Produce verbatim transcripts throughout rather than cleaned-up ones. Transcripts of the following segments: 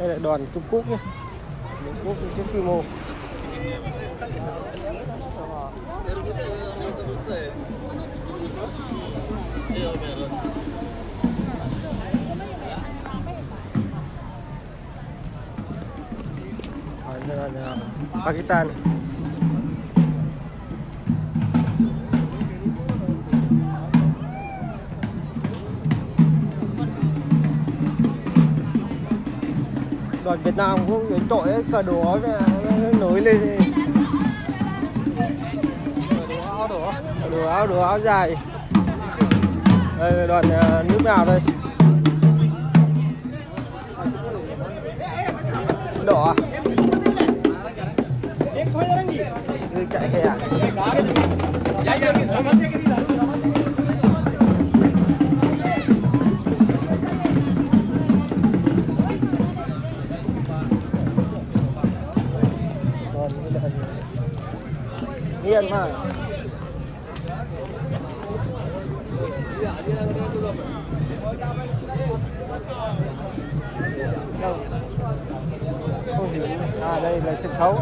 Đây là đoàn Trung Quốc nhé, Trung Quốc trên quy mô. Đây là Pakistan. Đoàn Việt Nam cũng trội ấy, cờ đồ áo nổi lên. Đồ áo đồ áo dài. Đây là đoàn nước nào đây? Đỏ. Đi chạy hè. Yên mà. À đây là sân khấu.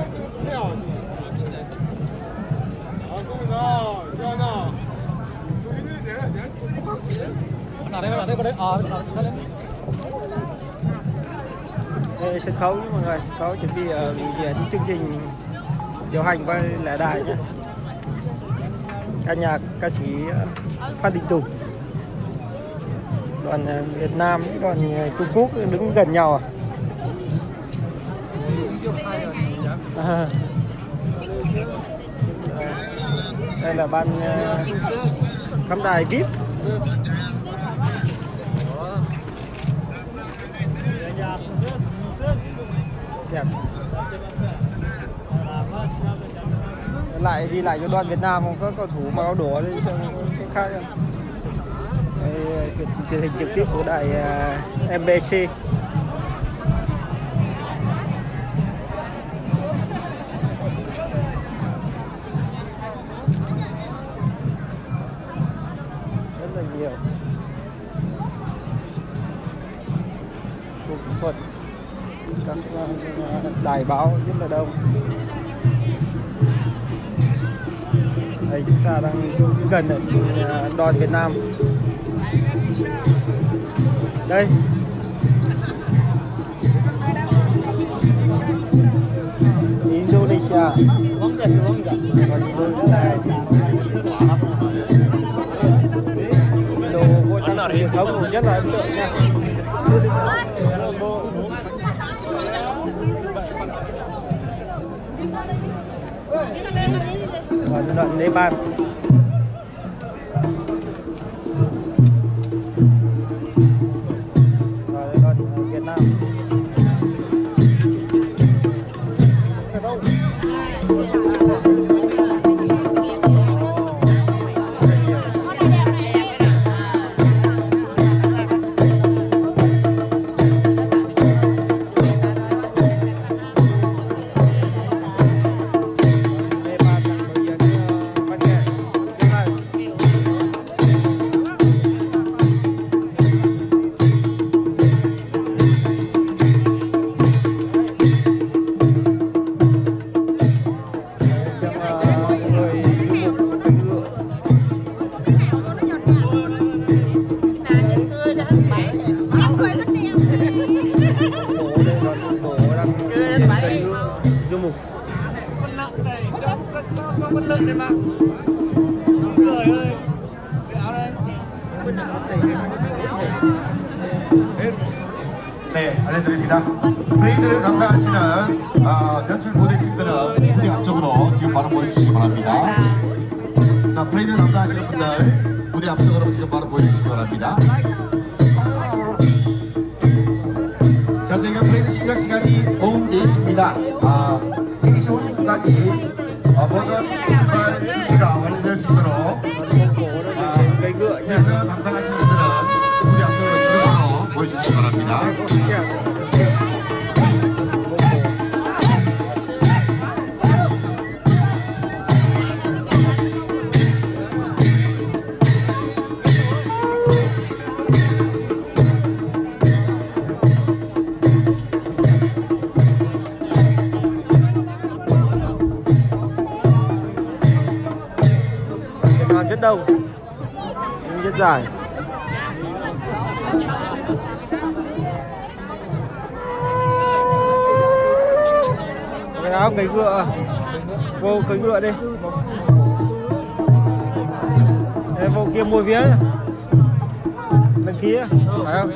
Đây sân khấu mọi người, có chuẩn bị uh, diễn chương trình điều hành qua lễ đài nhé. Ca nhạc ca sĩ Phan Đình Tùng, đoàn Việt Nam với đoàn Trung Quốc đứng gần nhau à? À. Đây là ban uh, khán đài vê i pê. Đẹp. Lại đi lại cho đoàn Việt Nam không có cầu thủ mặc áo đỏ đi xem cái khác không? Đây, truyền hình trực tiếp của đài uh, em bê xê. Rất là nhiều cuộc thuật, các uh, đài báo rất là đông. Đây chúng ta đang gần ở đoàn Việt Nam. Đây. Indonesia. Đồ bộ trang phục truyền thống rất là ấn tượng nha. Và đoàn Nepal. Và đoàn Việt Nam. Con lợn này mà. Cười ơi. Áo đây. 네, 알려드립니다. 브레이드를 담당하시는 어, 연출 모델님들은 무대 앞쪽으로 지금 바로 보여주시기 바랍니다. 자, 브레이드 담당하시는 분들 무대 앞쪽으로 지금 바로 보여주시기 바랍니다. 자, 저희가 브레이드 시작 시간이 오후 네 시입니다. 아, 세 시 오십 분까지 어, 모든 신발 준비가 완료될 수 있도록 아, 브레이드 담당하시는 분들은 무대 앞쪽으로 지금 바로 보여주시기 바랍니다. đông, rất dài. Cái áo cấy ngựa, vô cấy ngựa đi. Đây, vô kia mua vé, đăng ký, phải không?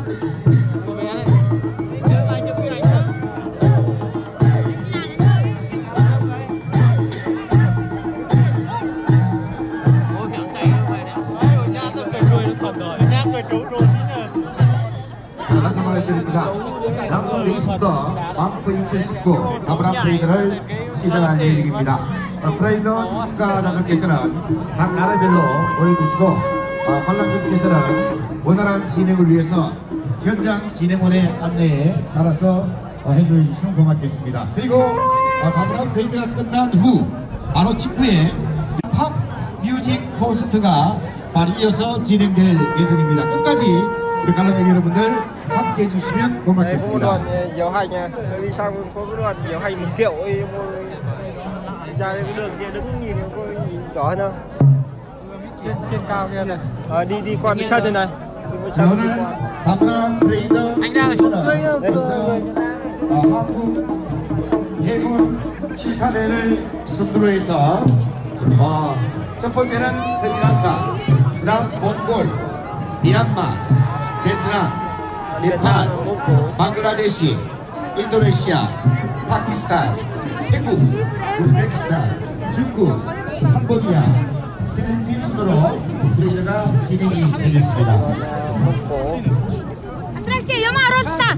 자, 다시 한번 해드립니다. 잠시 후 네 시부터 밤프 이천십구 가브람 프레이드를 시작할 예정입니다. 프레이더 참가자들께서는 각 나라별로 보여주시고 어, 관람객께서는 원활한 진행을 위해서 현장 진행원의 안내에 따라서 어, 행동해 주시면 고맙겠습니다. 그리고 어, 가브람 프레이드가 끝난 후 바로 직후에 팝 뮤직 콘서트가 바로 이어서 진행될 예정입니다. 끝까지 우리 관람객 여러분들 함께 해주시면 Đây có một 고맙겠습니다. đoàn diều hành này, đi sang có cái đoàn diều hành một triệu ấy, ra cái đường kia đứng nhìn có gì rõ hơn không? trên trên cao kia này. Ờ, đi đi qua cái chân này này. Đi qua 자, chân đi 오늘 qua. 가브람 프레이더 한국 해군 칠타대를 선두로 해서 어, 첫 번째는 스리랑카, 그 다음 몽골, 미얀마, 베트남, 네팔, 방글라데시, 인도네시아, 파키스탄, 태국, 우즈베키스탄, 중국, 캄보디아 진행팀 순으로 우리가 진행이 되겠습니다. Attraction, yo mà rosa.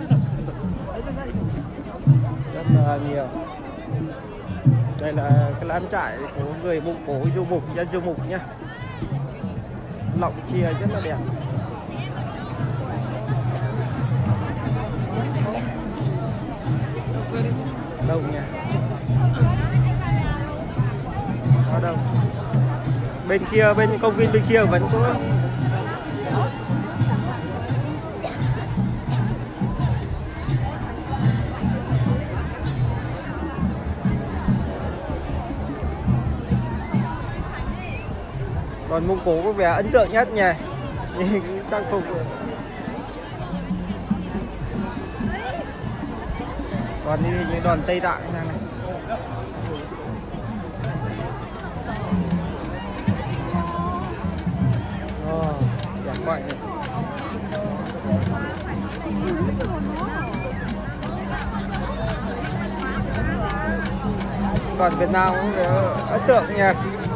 Rất là nhiều. Đây là cái lán trại của người Mông Cổ du mục, dân du mục nhá. Lọng chia rất là đẹp. Đông nha. Có đông. Bên kia, bên công viên bên kia vẫn có. Còn Mông Cổ có vẻ ấn tượng nhất nha. Nhìn trang phục. Còn đi những đoàn Tây Tạng sang này. Ồ, đẹp quá nhỉ. Còn Việt Nam cũng ấn tượng nha.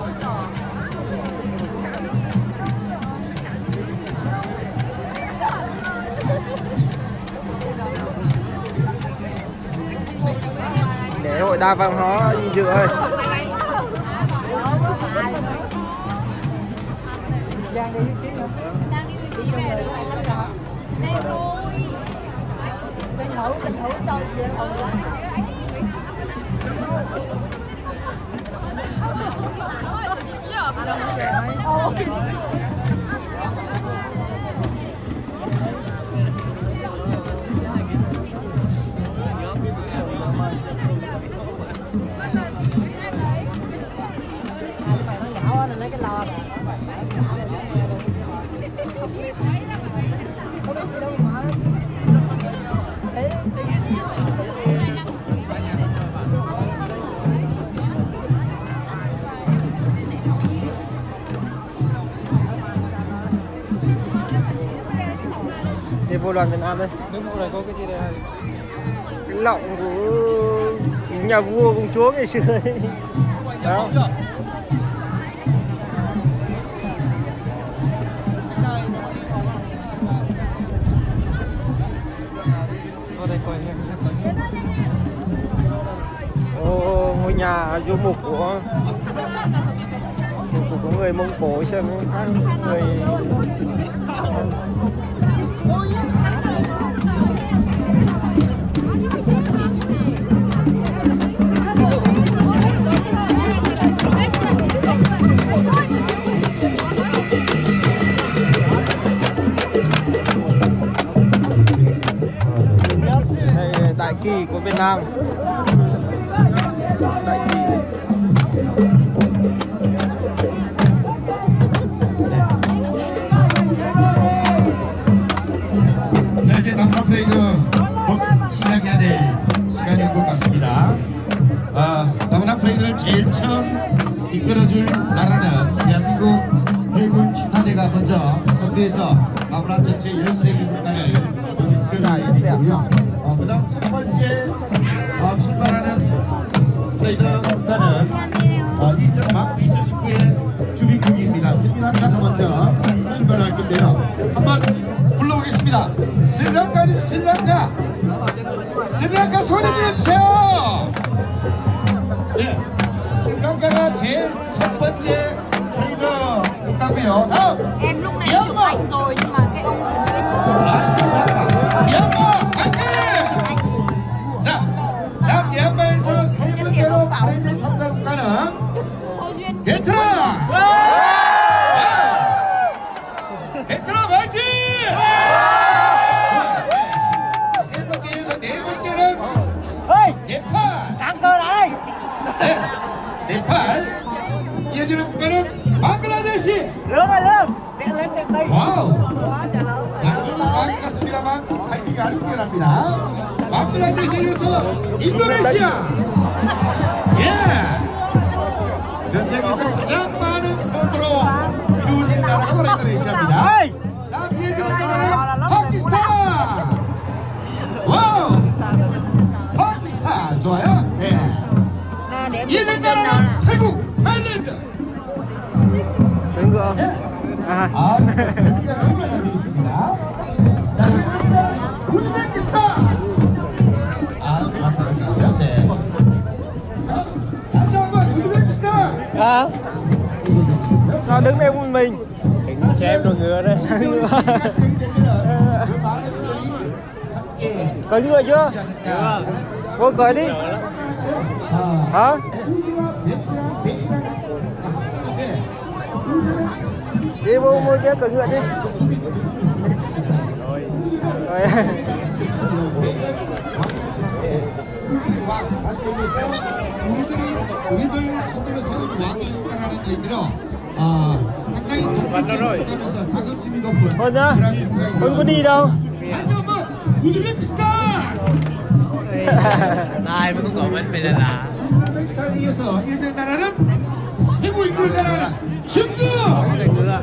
Lễ hội đa văn hóa vinh dự ơi. Đang đi vị trí về rồi anh rõ. Đây rồi. Bên hữu tình hữu cho chị hữu lắm. Lấy cái lò Đi vô đoàn Việt Nam đây. Nước mẫu này có cái gì đây? Cái lọng của nhà vua công chúa ngày xưa ấy. Đó. Ô, ngôi nhà du mục của của, của người Mông Cổ xem khác người đây, đại kỳ của Việt Nam. Đại kỳ. 처음 이끌어줄 나라는 대한민국 해군 취사대가 먼저 선두에서 아브라 전체 열세 개 국가를 모두 이끌고 있고요. 어, 그 다음 첫 번째 어, 출발하는 트레이더 국가는 어, 이천십구의 주민국입니다. 스리랑카가 먼저 출발할 건데요. 한번 불러보겠습니다. 스리랑카는 스리랑카! 스리랑카 소리 질러주세요! 예, 스리랑카가 제일 첫 번째 트레이더 국가고요. 다음! Em lúc này chụp ảnh rồi nhưng mà cái ông thần linh 아, 스리랑카! 미얀마! 화이팅! 자, 다음 미얀마에서 세 번째로 트레이더 참가 국가는 Thôi Duyên 베트남! 베트남 화이팅! 세 번째에서 네 번째는 네팔! 네, 네팔! 이어지는 국가는 방글라데시! 와우! 자, 오늘은 작은 것 같습니다만 타이밍이 아주 뛰어납니다. 방글라데시에 이어서 인도네시아! 예! 전 세계에서 가장 많은 선수로 이루어진 나라가 바로 인도네시아입니다. 다음 이어지는 나라는 파키스탄! 와우! 파키스탄! 좋아요? 네. Nè để em 이어지는 chụp hình 나라는 nè 태국! 타일랜드! Đứng gỡ. À. 아, 저기가 너무 잘 되어 있습니다. 자, 이어지는 나라는 우즈베키스탄! 아, 맞습니다. 네. 자, 다시 한번 우즈베키스탄! À. Nó đứng đây một mình. Xem rồi ngựa đấy. Cởi ngựa chưa? Cô cởi đi. Hả? Đi vô mua kia cởi ngựa đi. Rồi. 우리들이 우리들 손으로 세운 왕이 있다라는 얘기로 아 상당히 독특하면서 자긍심이 높은 Thôi nhá. Con có đi đâu? 다시 한번 우즈베키스탄! Ai mới có mấy mình là 우즈베키스탄에 이어서 이어질 나라는 최고 인구를 나라 중국! ngựa.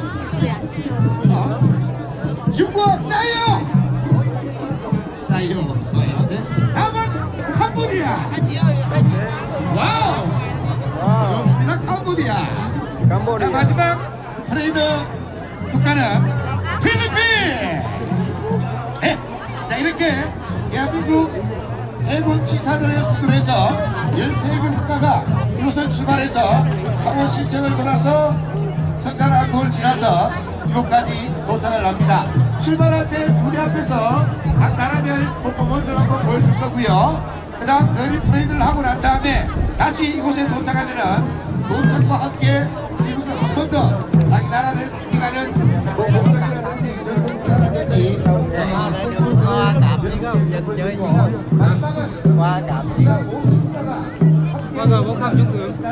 어? 중국 짜요! 짜요. 좋아요. 네. 다음은 캄보디아! 와우! 좋습니다. 캄보디아! 자, Cambodia. 마지막 트레이더 국가는 필리핀! 네. 자, 이렇게 대한민국 해군 취사대를 수주로 해서 열세 개 국가가 이곳을 출발해서 창원 시청을 돌아서 성산 항구를 지나서 이곳까지 도착을 합니다. 출발할 때 무대 앞에서 각 나라별 퍼포먼스를 한번 보여줄 거고요. 그 다음 늘 프레이드를 하고 난 다음에 다시 이곳에 도착하면은 도착과 함께 이곳을 한 번 더 자기 나라를 섬기가는 뭐 목적이라든지 전통사라든지 Hoa cạp đi có dịch chơi gì không? Hoa cạp đi. Hoa cạp có không chút được.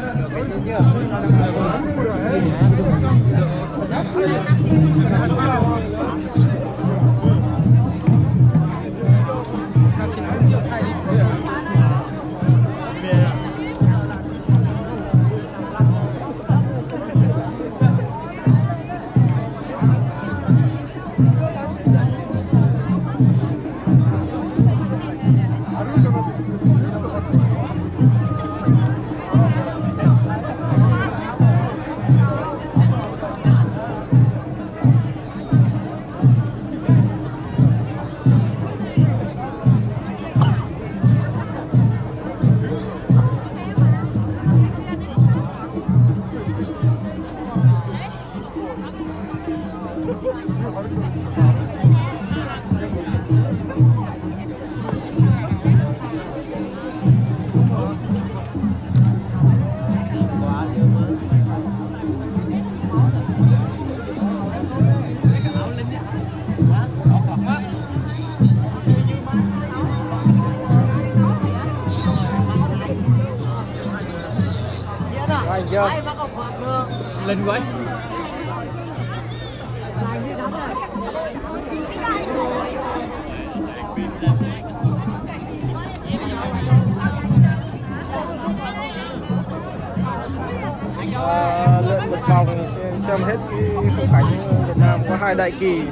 Anh chưa? Linh quá. khung cảnh Việt Nam có hai đại kỳ.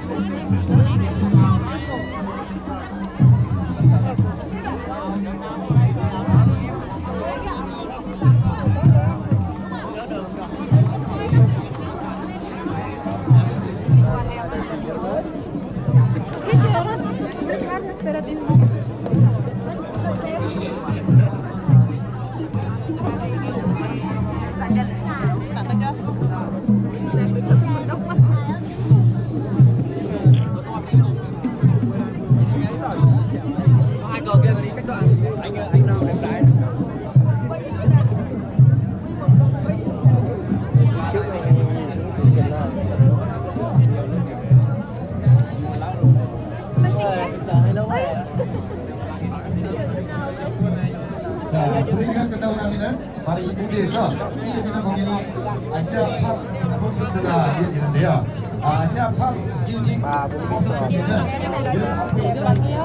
자, 브레이크가 끝나고 나면은 바로 이 무대에서 이어지는 공연이 아시아 팝 콘서트가 이어지는데요. 아, 아시아 팝 뮤직 콘서트는 이런 앞에 있는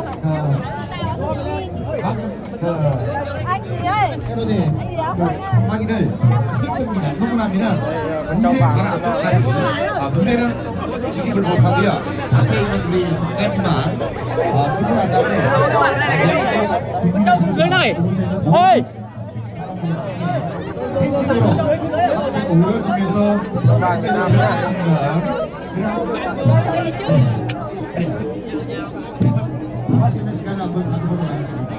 그, 그, Anh gì ơi? 패러디 그 방망이를 힐 겁니다. 그러고 나면은 무대 바로 앞쪽까지 아, 무대는 진입을 못하고요. 앞에 있는 우리 성까지만 아, 그러고 난 다음에 Trong xuống dưới này. Ôi. 스탠딩으로 올려주면서 할 수 있는 시간을 한번 가져보도록 하겠습니다.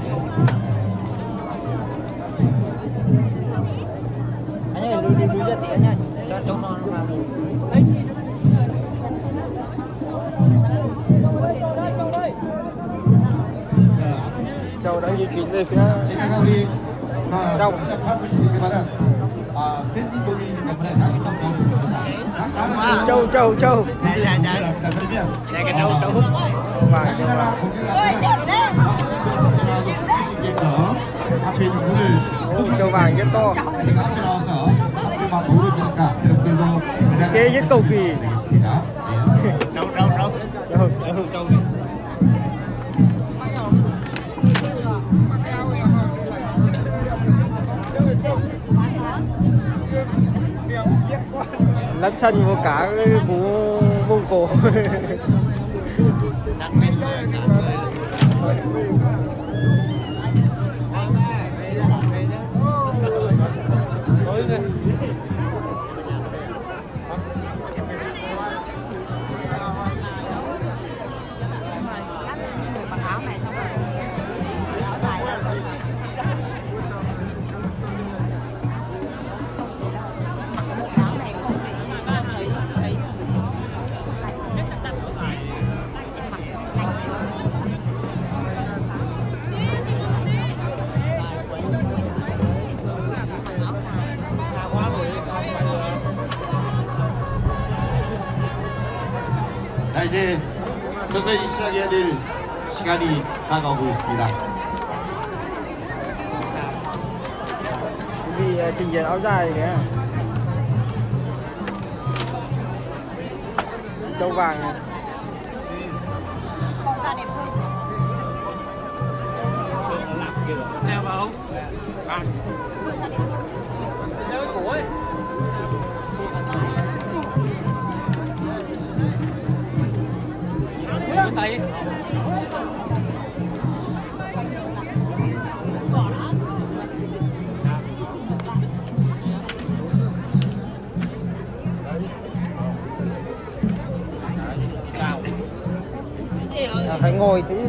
Anh ơi, lùi lùi lùi ra tía nha. Cho trông non vào. Đấy. Châu đã di chuyển về phía 얘가 우리 아, 시합 팝뮤직이지만은 아, 스탠딩 공연이기 때문에 다시 한번 보여드립니다. Châu Châu Châu 네, 네, 네. 그러면 và 자기나라 공연을 하면 앞에 있는 물을 Châu vàng rất to. 제가 앞에 나와서 앞에 막 어우러지니까 여러분들도 Kế rất cầu kỳ. 되겠습니다. Đâu đâu đâu. Đâu, đâu, đâu. Lắc chân vô cả cái cú mông cổ. 자, 이제 서서히 시작해야 될 시간이 다가오고 있습니다. Vì trình diễn áo dài kìa. Châu vàng này. Con ta đẹp hơn. Leo vào không? À. Leo cái cổ ấy. Cái tay. À, phải ngồi tí.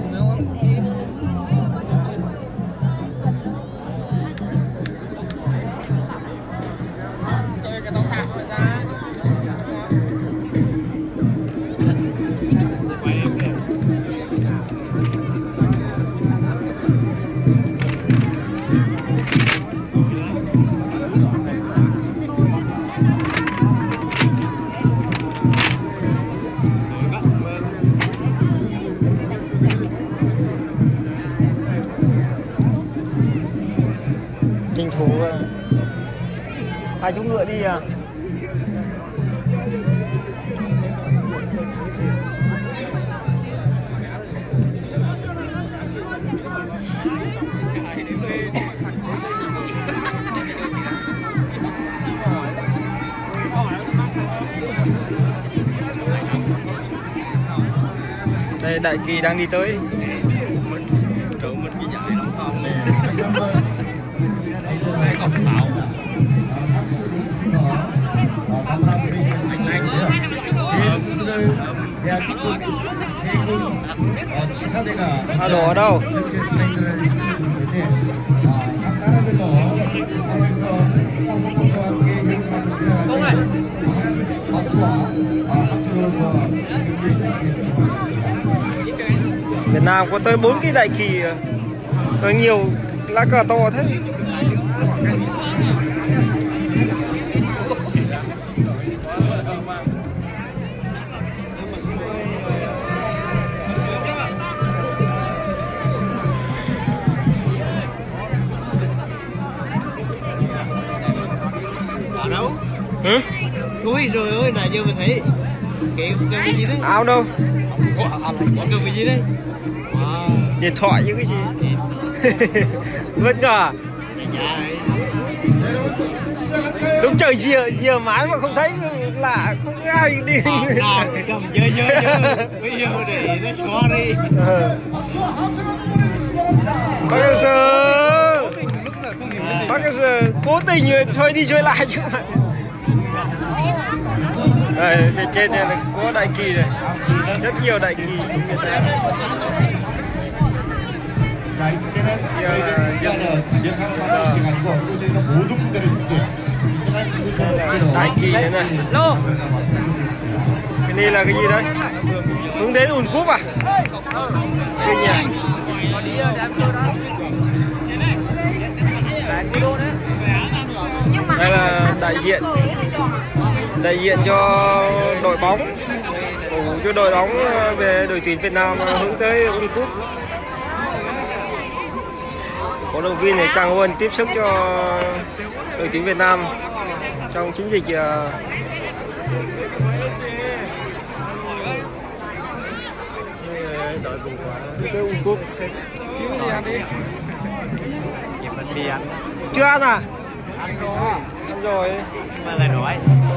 Tranh thủ hai chú ngựa đi à. Đây Đại Kỳ đang đi tới. Đây có bảo. À, đổ ở đâu? Việt Nam có tới bốn cái Đại Kỳ, rồi nhiều lá cờ to thế. Ở đâu? Ừ? Ui rồi ơi, nãy giờ mình thấy cái cái gì đấy? Áo đâu? Có cái gì đấy? Wow. Điện thoại chứ cái gì? Vất ngờ. Đúng trời dìa dìa mãi mà không thấy lạ, không ai đi. À, cầm chơi chơi chơi. Bây giờ để nó xóa đi. Bác Cơ Sơ, Bác Cơ Sơ cố tình chơi đi chơi lại chứ mà. Đây, bên trên này là có Đại Kỳ này, rất nhiều Đại Kỳ trong Việt Nam. Đại Kỳ này này. Lô. Cái này là cái gì đấy? Hướng đến ùn cúp à? Cái nhà. Đây là đại diện đại diện cho đội bóng, ủng hộ cho đội bóng về đội tuyển Việt Nam hướng tới World Cup. Cổ động viên này Trang Huân tiếp sức cho đội tuyển Việt Nam trong chiến dịch tới World Cup. Chưa ăn à? Ăn rồi. Ăn rồi. Mà lại nói.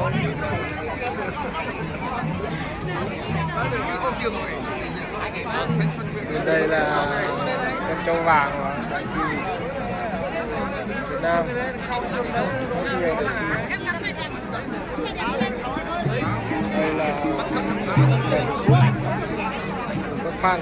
Đây là con trâu vàng của Đại Kỳ Việt Nam. Đây là các fan.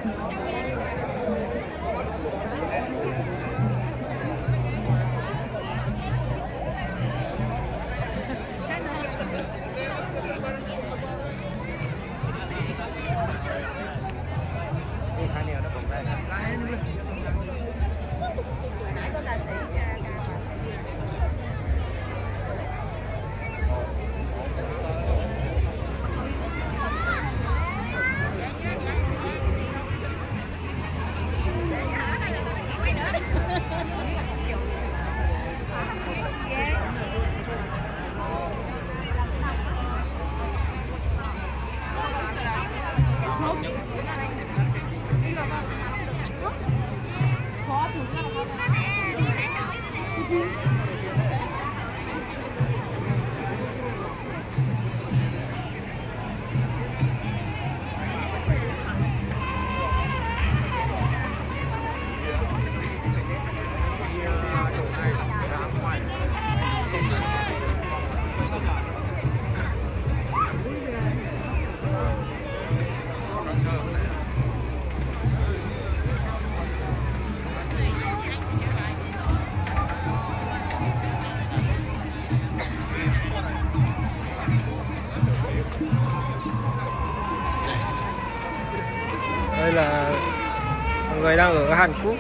Đây là người đang ở Hàn Quốc.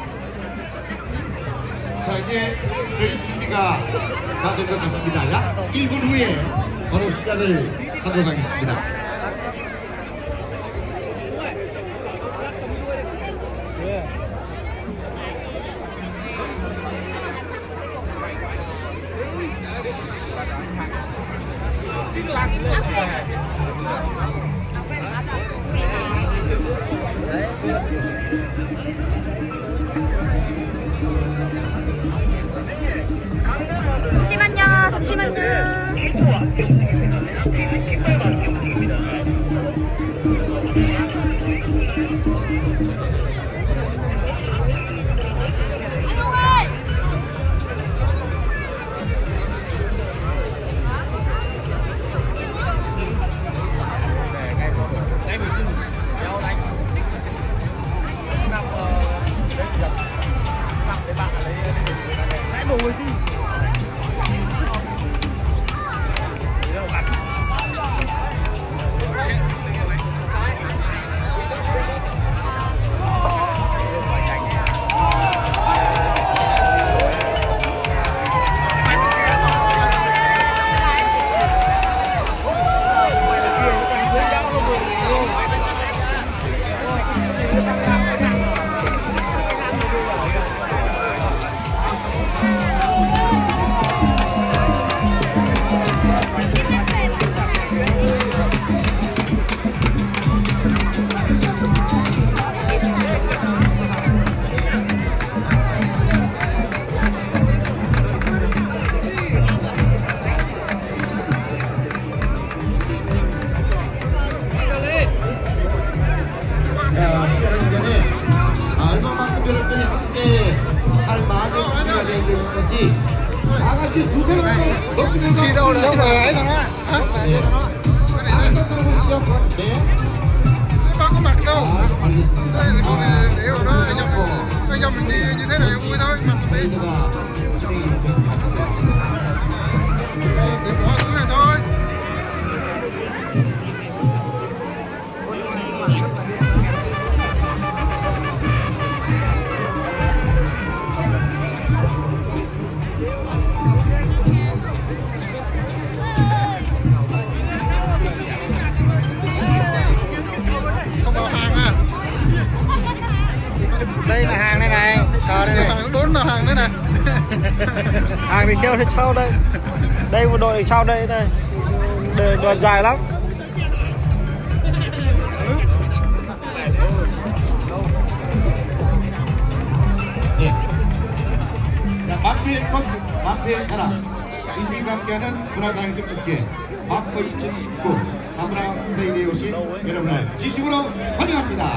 자, 이제 회의 준비가 다 된 것 같습니다. 약 일 분 후에 바로 시작을 하도록 하겠습니다. 잠시만요, 잠시만요. Có mặt đâu. Đây thì con này để vào đó, anh em anh em mình đi như thế này vui thôi, mặc đi. Để bỏ xuống này thôi. Đây là hàng đây này, chờ đây này. Hàng bốn là hàng đây này. Hàng thì theo sau đây. Đây một đội sau đây này. Đoàn dài lắm. 마피의 것, 마피의 사랑, 이즈미가 함께하는 문화다양성 축제 마포 이천십구 다문화 트레이드에 오신 여러분을 진심으로 환영합니다.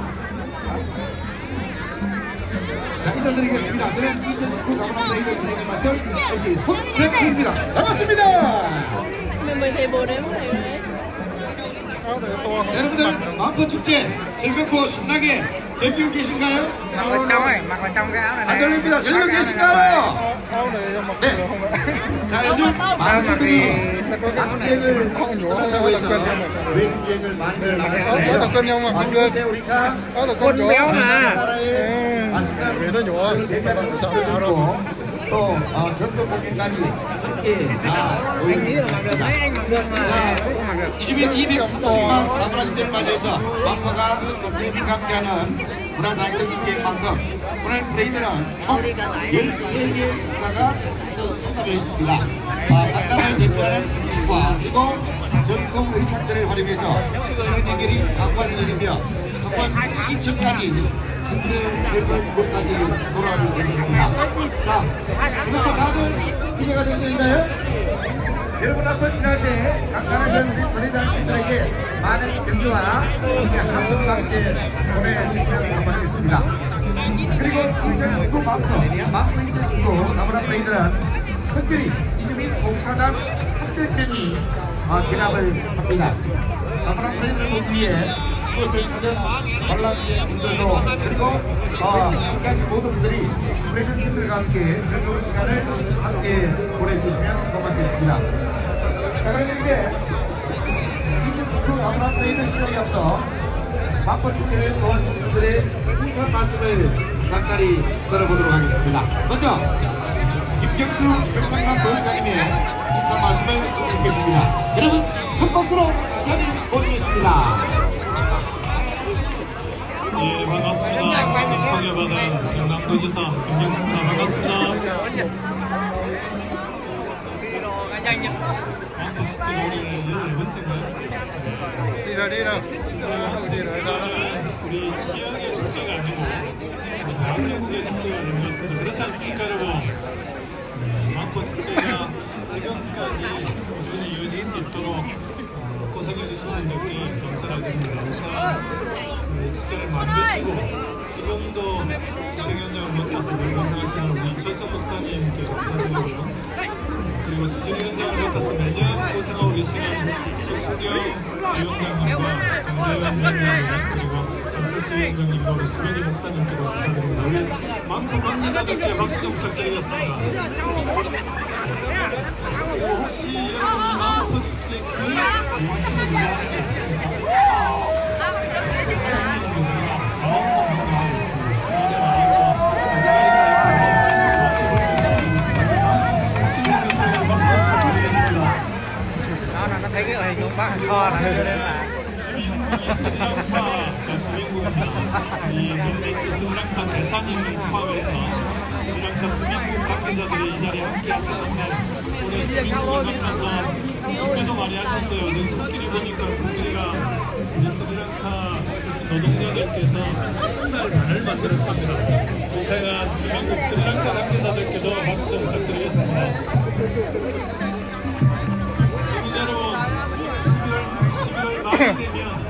자, 인사드리겠습니다. 저는 이천십구 다문화 트레이드 진행을 맡은 엠씨 손대표입니다. 반갑습니다. mười mười thầy bồ đến thầy đấy. 여러분들 마음껏 축제 즐겁고 신나게 즐기고 계신가요? Mặc vào trong ấy, mặc vào trong cái áo này. 안 들립니다. 즐기고 계신가요? 네. 자, 요즘 많은 분들이 여행을 떠난다고 해서 외국 여행을 많이들 나가시는데요. 어떠세요? 우리가 Quần béo mà. 나라의 맛있는 그런 대표하는 식들도 또 어, 전통 공연까지 함께 다 모여있습니다. 자, 이주민 이백삼십만 나무라시대를 맞이해서 마파가 이주민과 함께하는 문화단체 축제인 만큼 오늘 브레이드는 총 열세 개 국가가 참가해 있습니다. 아, 각 나라를 대표하는 음식과 그리고 전통 의상들을 활용해서 시민들끼리 장관을 내리며 정관 시청까지 현지를 대선까지 돌아가는 예정입니다. 자, 그리고 다들 기대가 되시는가요? 여러분 앞으로 지날 때 각 나라 전 브레이드단체들에게 많은 경주와 함성과 함께 보내주시면 고맙겠습니다. 그리고 이천십구 마포, 마포 이천십구 나무라 브레이드는 특별히 이주민 봉사단 삼백 명이 기납을 합니다. 나무라 브레이드를 보기 위해 이곳을 찾은 관람객분들도 그리고 어, 함께하신 모든 분들이 브레이드 팀들과 함께 즐거운 시간을 함께 보내주시면 고맙겠습니다. 자, 그럼 이제 이천십구 나무라 브레이드 시간이 앞서 마포 축제를 도와주신 분들의 인사 말씀을 간단히 들어보도록 하겠습니다. 먼저 김경수 경상남 도지사님의 인사 말씀을 듣겠습니다. 여러분 큰 박수로 기사님 모시겠습니다. 예, 반갑습니다. 소개받은 경남도지사 김경수입니다. 반갑습니다. 마포 축제 올해 열네 번째인가요? đi rồi đi rồi đi rồi sao đó 우리 지역의 축제가 아니고 대한민국의 축제가 된 것 같습니다. 그렇지 않습니까, 여러분? 마포 축제가 지금까지 꾸준히 이어질 수 있도록 고생해주신 분들께 감사를 드립니다. 우선 축제를 만드시고 지금도 축제 현장을 맡아서 고생하시는 우리 이철석 목사님께 감사드리고요. 그리고 축제 현장을 맡아서 매년 고생하고 계시는 최충경 위원장님과 강재현 위원장님 그리고 장철수 위원장님과 우리 수근이 목사님께도 감사드립니다. 우리 마포 관계자들께 박수 좀 부탁드리겠습니다. 그리고 혹시 여러분 이 마포 축제 그 무엇을 노래하는지 아십니까? Nó thấy cái hình ông bác hàng so này cho nên là 이 멘데스 스리랑카 대사님을 포함해서 스리랑카 주민국 관계자들이 이 자리에 함께 하셨는데 올해 주민국을 맡아서 준비도 많이 하셨어요. 코끼리 보니까 코끼리가 우리 스리랑카 노동자들께서 닭발을 만들었답니다. 고생한 주민국 스리랑카 관계자들께도 박수 좀 부탁드리겠습니다. 여러분 십이월 말이 되면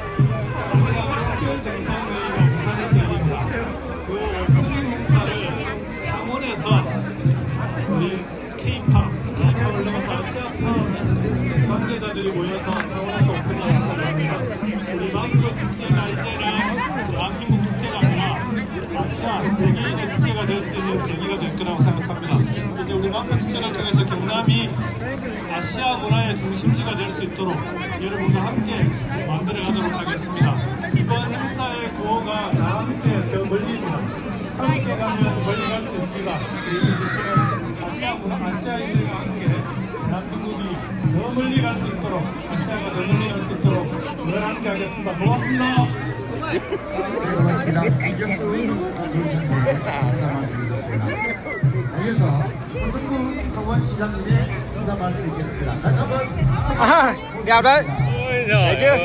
정상회의가 부산에서 열립니다. 그 오프닝 행사를 상원에서 우리 K-팝, K-팝을 넘어서 아시아팝 관계자들이 모여서 상원에서 오프닝 행사를 합니다. 우리 마포 축제가 이제는 대한민국 축제가 아니라 아시아 세계인의 축제가 될 수 있는 계기가 될 거라고 생각합니다. 이제 우리 마포 축제를 통해서 경남이 아시아 문화의 중심지가 될 수 있도록 여러분과 함께 만들어가도록 하겠습니다. 이번 행사의 구호가 다 함께 더 멀리입니다. 함께 가면 멀리 갈 수 있습니다. 그리고 아시아 문화, 아시아인들과 함께 대한민국이 더 멀리 갈 수 있도록 아시아가 더 멀리 갈 수 있도록 늘 함께 하겠습니다. 고맙습니다. 네, 고맙습니다. 이경수 도지사님의 인사 말씀이셨습니다. 이어서 허성구 서원시장님의 인사 말씀 있겠습니다. 다시 한번 À, đẹp đấy. Thấy chưa?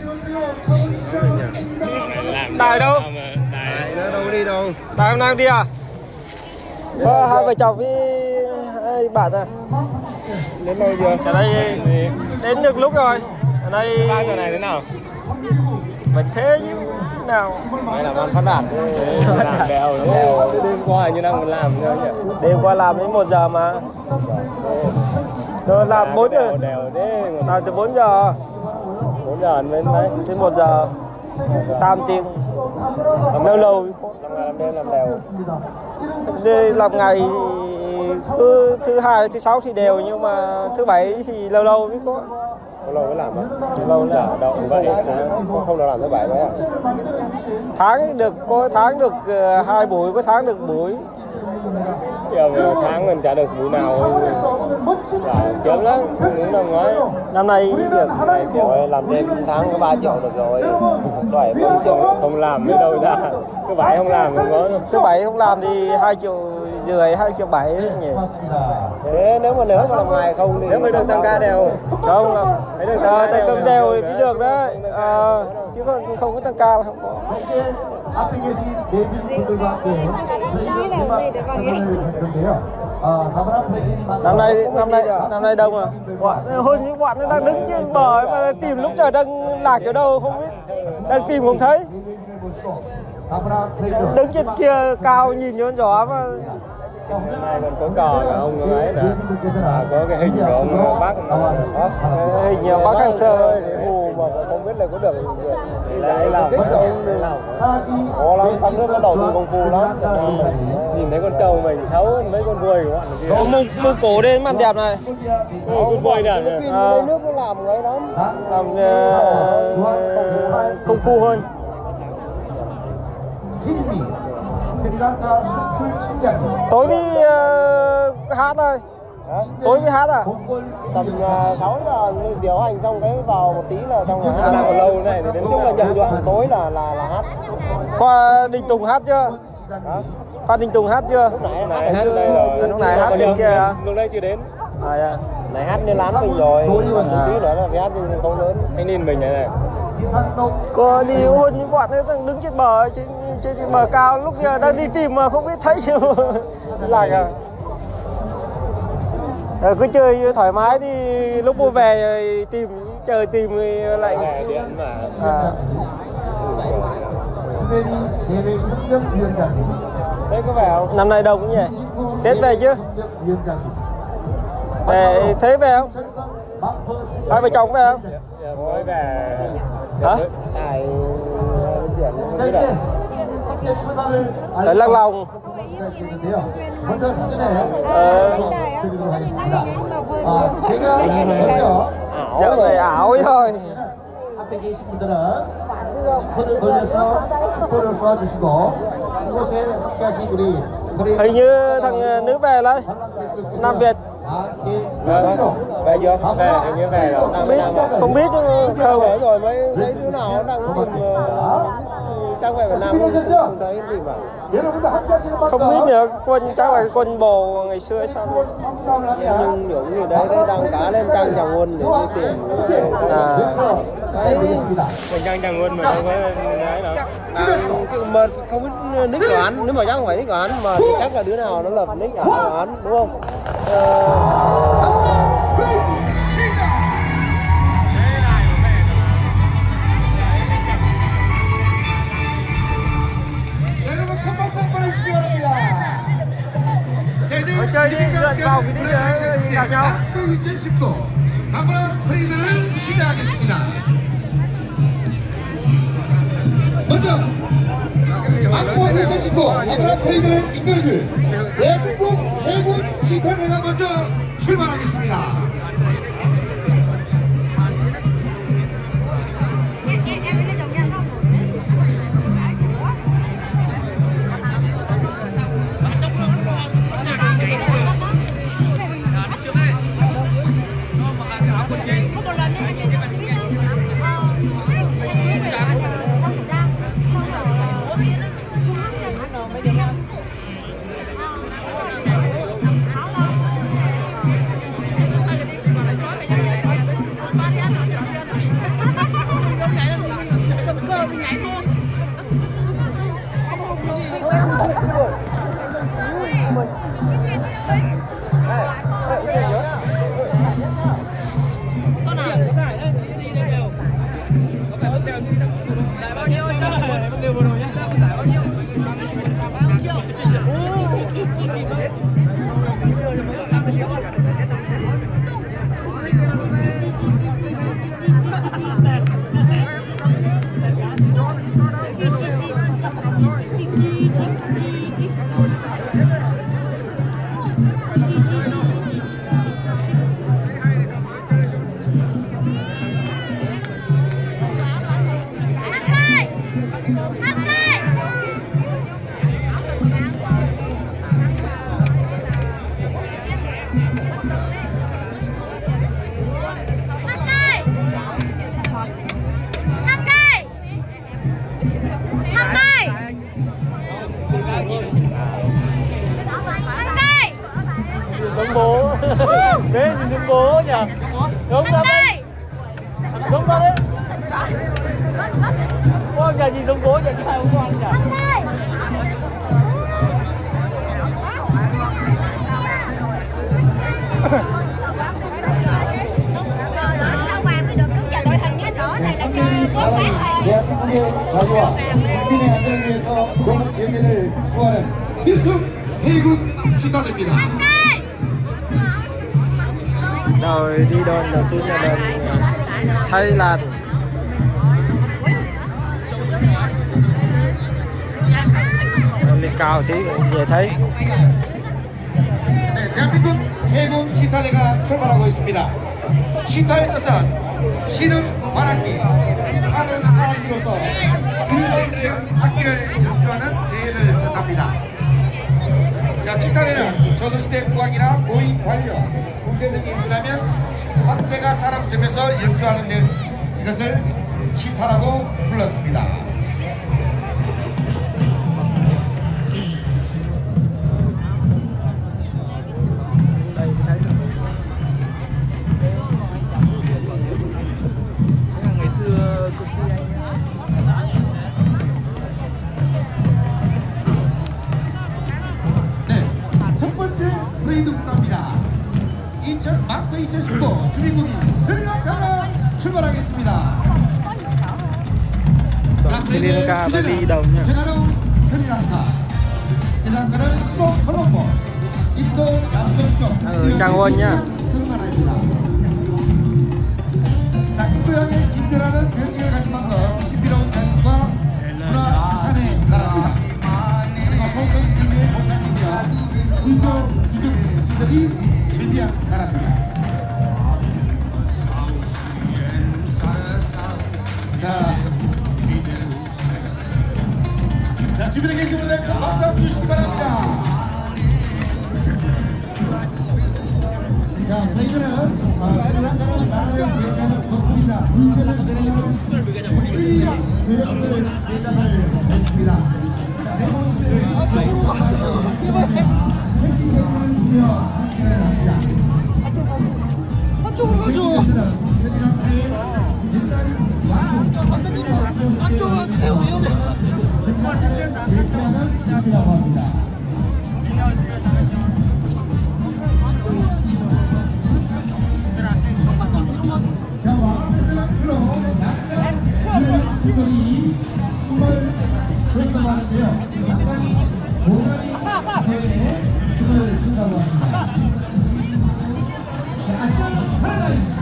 Tài đâu? Tài nó đâu đi đâu. Tài hôm nay không đi à? Có hai vợ chồng với hai bạn à? Đến đâu chưa? Ở đây đến được lúc rồi. Ở đây Ba giờ này thế nào? phải thế chứ nào. Phải làm ăn phát đạt. Làm đèo đèo đêm qua như đang còn làm nữa nhỉ? Đêm qua làm đến một giờ mà. Rồi làm bốn giờ. Đèo thế. Làm từ bốn giờ. bốn giờ đến đấy. Đến một giờ. tám tiếng. Lâu lâu. Làm ngày làm đêm làm đều. Đi làm ngày thì cứ thứ hai, thứ sáu thì đều, nhưng mà thứ bảy thì lâu lâu mới có. Lâu lâu mới làm á. Lâu là đâu vậy, không không được làm thứ bảy vậy à? Tháng được có tháng được uh, hai buổi, có tháng được buổi. Giờ tháng mình trả được buổi nào kiếm lắm, không đồng ấy. Năm nay được Này kiểu làm thêm tháng có ba triệu được rồi, bảy bốn triệu không làm mới đâu ra. Thứ bảy không làm không có. Thứ bảy không làm thì hai triệu rưỡi, hai triệu bảy nhỉ. Thế nếu mà nếu mà làm ngày không thì nếu mà được tăng ca đều Không làm thấy được à, tăng ca đều thì mới được đấy. À, chứ không không có tăng ca là không có. 앞에 계신 네 분들과 함께 저희가 대박 선물을 할 건데요. 어, 다브라 프레기님 Năm nay năm nay năm nay đông à. Bọn hơn những bọn nó đang đứng trên bờ mà tìm lúc trời đang lạc ở đâu không biết. Đang tìm không thấy. 다브라 프레기 Đứng trên kia cao nhìn nhốn gió mà. hôm nay còn có cò cả ông ấy nè, à, có cái hình của ông bác đó, hình nhiều bác Hàng Sơ mù mà không biết là có được giải làm mất ông có lắm, thằng nước nó đầu tư công phu lắm. Nhìn thấy con trâu mình xấu mấy con ruồi của bạn kia. mông mông cổ đến màn đẹp này. Ừ, con ruồi đẹp này. À, nước nó làm cái lắm, làm uh, công phu hơn. 희림이 스리랑카 수출 총장님 Tối mới uh, hát thôi. Tối mới hát à? Tầm uh, sáu giờ điều hành xong cái vào một tí là xong rồi hát. Làm còn lâu này, đến chung là nhận đoạn tối là là là hát. Qua Đình Tùng hát chưa? Hả? Phan Đình Tùng hát chưa? Lúc nãy hát ở đây rồi. Lúc nãy hát trên kia à? Lúc đây chưa đến. À, yeah. Này hát như lán mình rồi, còn một tí nữa là phải hát trên sân khấu lớn. Thanh niên mình này này. 지상동 Có đi hôn những bọn ấy đứng trên bờ, trên, trên, trên bờ cao, lúc giờ đang đi tìm mà không biết thấy lạc à. Ờ, cứ chơi thoải mái đi, lúc mua về rồi tìm, chờ tìm rồi lại. Điện mà. À. 수베리 예배 협력위원장님 Thế có về không? Năm nay đông cũng nhỉ? Tết về chứ? 협력위원장님 Về thế về không? Hai vợ chồng về không? Mới về. Hả? Ai chuyện 자 이제 함께 출발을 Ở Lăng Lòng. 알려드리는데요. 먼저 사전에 Ờ, 드리도록 하겠습니다. 아, 제가 먼저 giờ này ảo thôi. 앞에 계신 분들은 축포를 돌려서 축포를 쏘아주시고 이곳에 함께하신 우리 Hình như thằng nữ về đấy, Nam Việt. về chưa? Về, hình như về rồi. Không biết, không biết chứ Không không. về rồi mấy thấy đứa nào nó đang tìm trang về Việt Nam không thấy tìm à? 여러분들 함께하시는 만큼 Không biết nữa, quân chắc là quân bồ ngày xưa sao? 함께함을 하면 Nhưng những người đấy đấy đăng cá lên trang chàng quân để đi tìm. À. 시작하겠습니다. Mình trang chàng quân mà không có đấy nào. Mà không biết nick của hắn, nếu mà chắc không phải nick của hắn mà thì chắc là đứa nào nó lập nick ở của hắn đúng không? 여러분 큰 박수 한번 해주시기 바랍니다. Ở chơi đi, lượn vào cái đi gặp nhau. 이천십구 다브라 프레이드를 시작하겠습니다. 먼저 악보 이천십구 다브라 프레이드를 이끌어줄 대한민국 해군 시탄회가 먼저 출발하겠습니다. bố nhỉ? Đúng ra đấy. Đúng ra đấy. Con nhà gì giống bố nhỉ? Cái hai ông con nhỉ? Rồi đi đón đầu tiên là đoàn Thái Lan. Lên cao tí dễ thấy. 네, 대한민국 해군 치타대가 출발하고 있습니다. 치타의 뜻은 치는 말하기, 하는 하기로서 그림을 쓰는 악기를 연주하는 대회를 뜻합니다. 자, 치타대는 조선시대 국왕이나 고위 관료, 군대 등이 일어나면 학대가 따라붙으면서 연주하는데 이것을 치타라고 불렀습니다. 마크 이천십구 주민국인 스리랑카가 출발하겠습니다. 자, 스리랑카 빨리 나오냐? 평화로운 스리랑카. 스리랑카는 수도 콜롬보, 인도 남동쪽, 아, 장원이야. 승만합니다. 자, 인도양의 진주라는 별칭을 가진 만큼 신비로운 자연과 문화유산의 나라입니다. 그리고 소설 중의 보상이며 인도 이중 시들이 즐비한 나라입니다. 자, 자, 주변에 계신 분들 큰 박수 한번 주시기 바랍니다. 자, 저희들은 스리랑카는 나라를 위해서는 덕분이자 문제를 내리는 특별히 교육을 제작을 했습니다. 자, 대부분들을 앞으로 가서 캠핑을 주며 함께를 합니다. 안쪽으로 가죠. 스리랑카의 옛날 선생님, 안쪽으로 가주세요. 위험해. 대표하는 팀이라고 합니다. 자, 와플스랑크로 남자 수들이 춤을 춘다고 하는데요. 상당히 고난이 대회에 춤을 춘다고 합니다. 자, 아시아 파라다이스.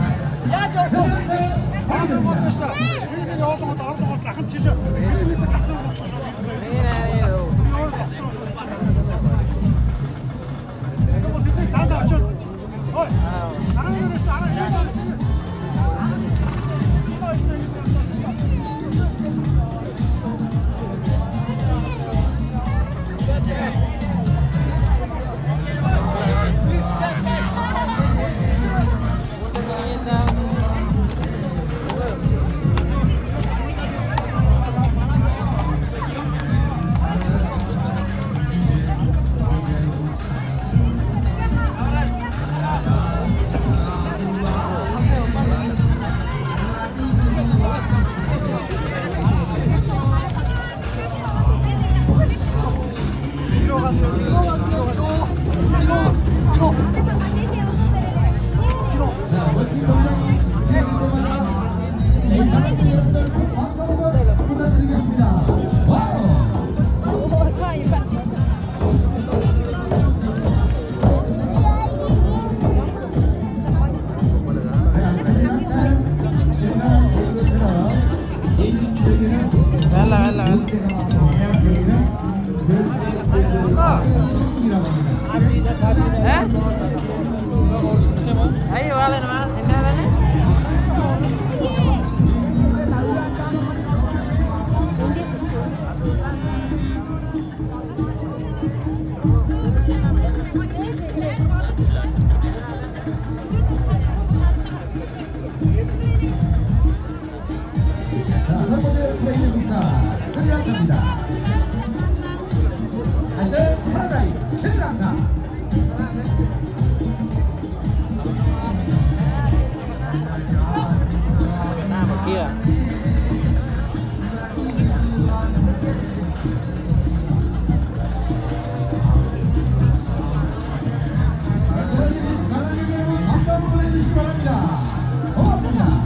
박수 한번 보내주시기 바랍니다. 고맙습니다.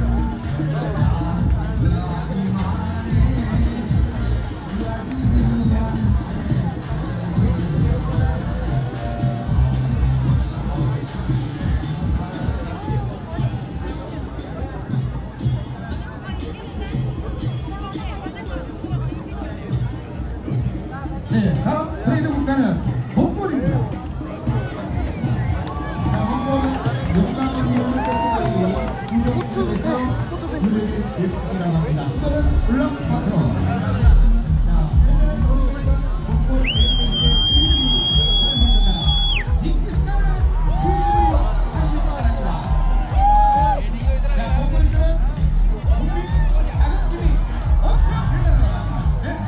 네, 다음 플레이드 국가는 몽골입니다. 자, 몽골은 용감한 이유를 뺏기기 공격에서 물을 일으키라고 합니다. 수도는 울란바토르. 자, 몽골 징기스칸은 구일로 상륙을 바랍니다. 자, 몽골들은 국민 자긍심이 엄청 대단합니다. 네?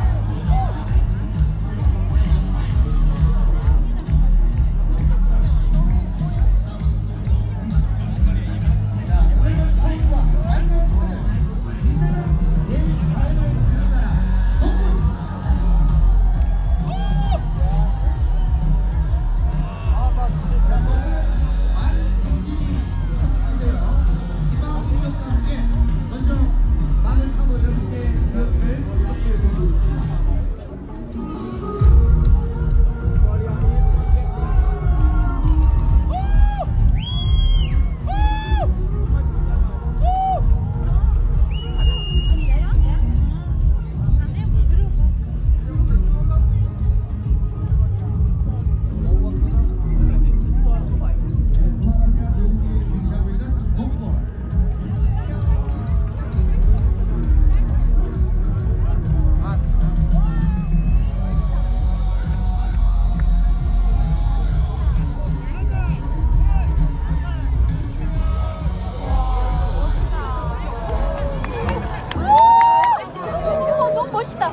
멋있다.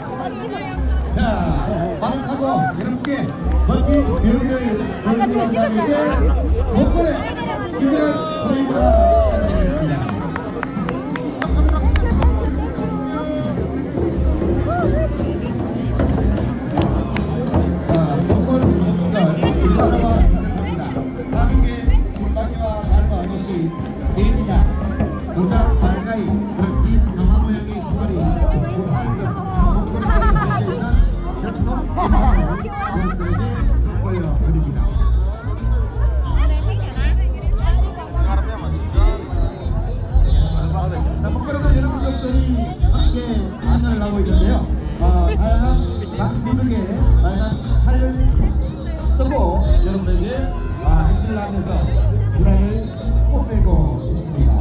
자, 마음하고 여러분께 멋진 배우를 아까 저 찍었잖아. 몽골의 기절한 프레이드가 시작되겠습니다. 자, 몽골 선수들 일하다가 시작합니다. 한국의 군바지와 다름없이 개인이나 모자, 발가이, 그런 긴 정화 모양의 신발이 목걸이는 여러분들이 함께 안내를 하고 있는데요. 어, 다양한 각국의 다양한 팔을 쓰고 여러분에게 아, 행진을 하면서 주란을 뽐내고 있습니다.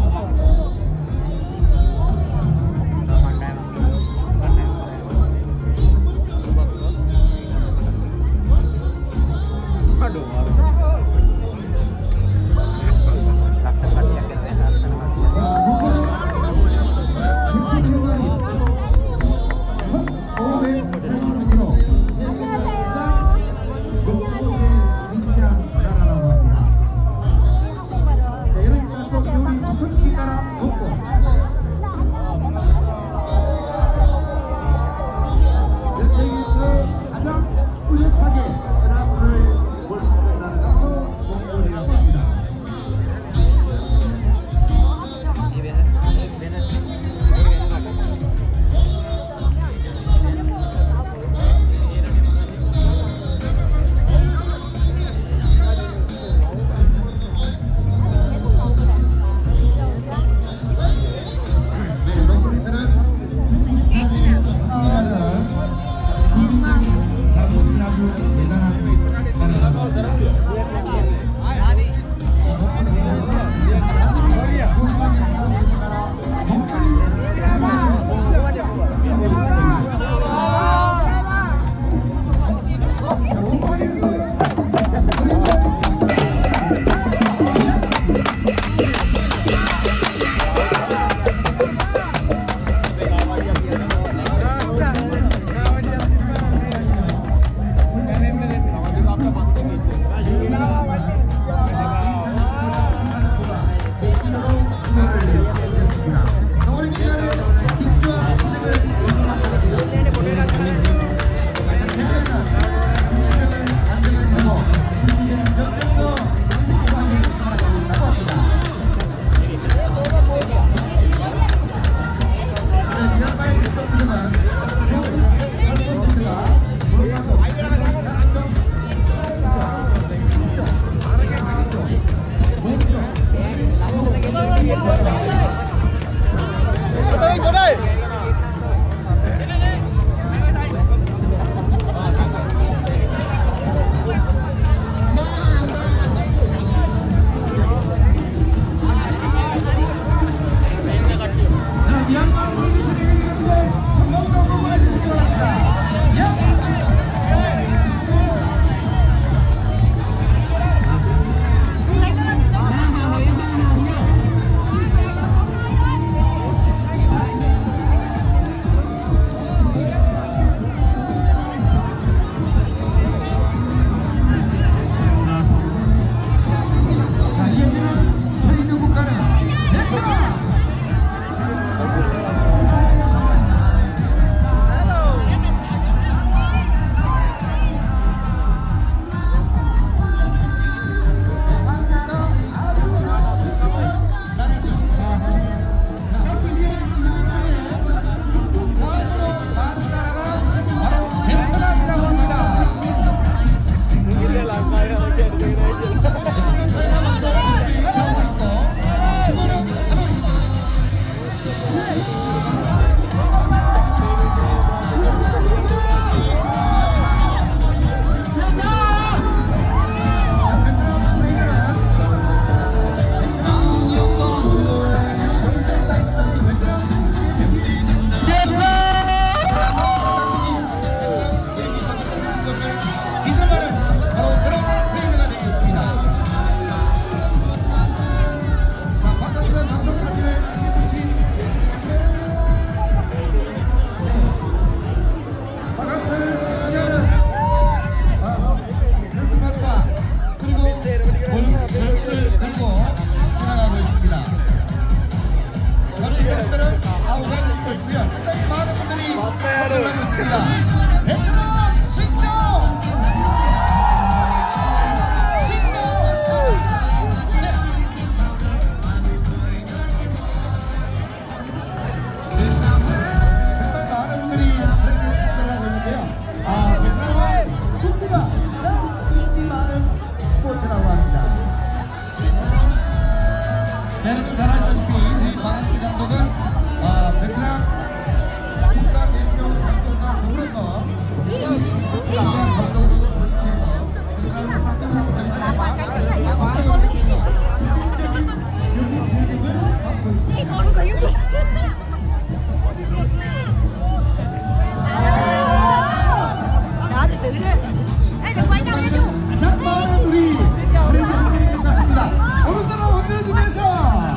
있습니다. 베트남 신조! 신조! 네. 정말 많은 분들이 플레이를 하고 있는데요. 아, 베트남은 축구가 가장 인기 많은 스포츠라고 합니다. 자, 여러분 잘 아시다시피 우리 박항시 감독은 아, 베트남 국가대표 감독과 더불어서 국가 감독으로 선임해서 베트남을 상대하고 받고 있습니다. 가장 많은 우리 프레이드 선택이 끝났습니다. 오른손을 흔들어주면서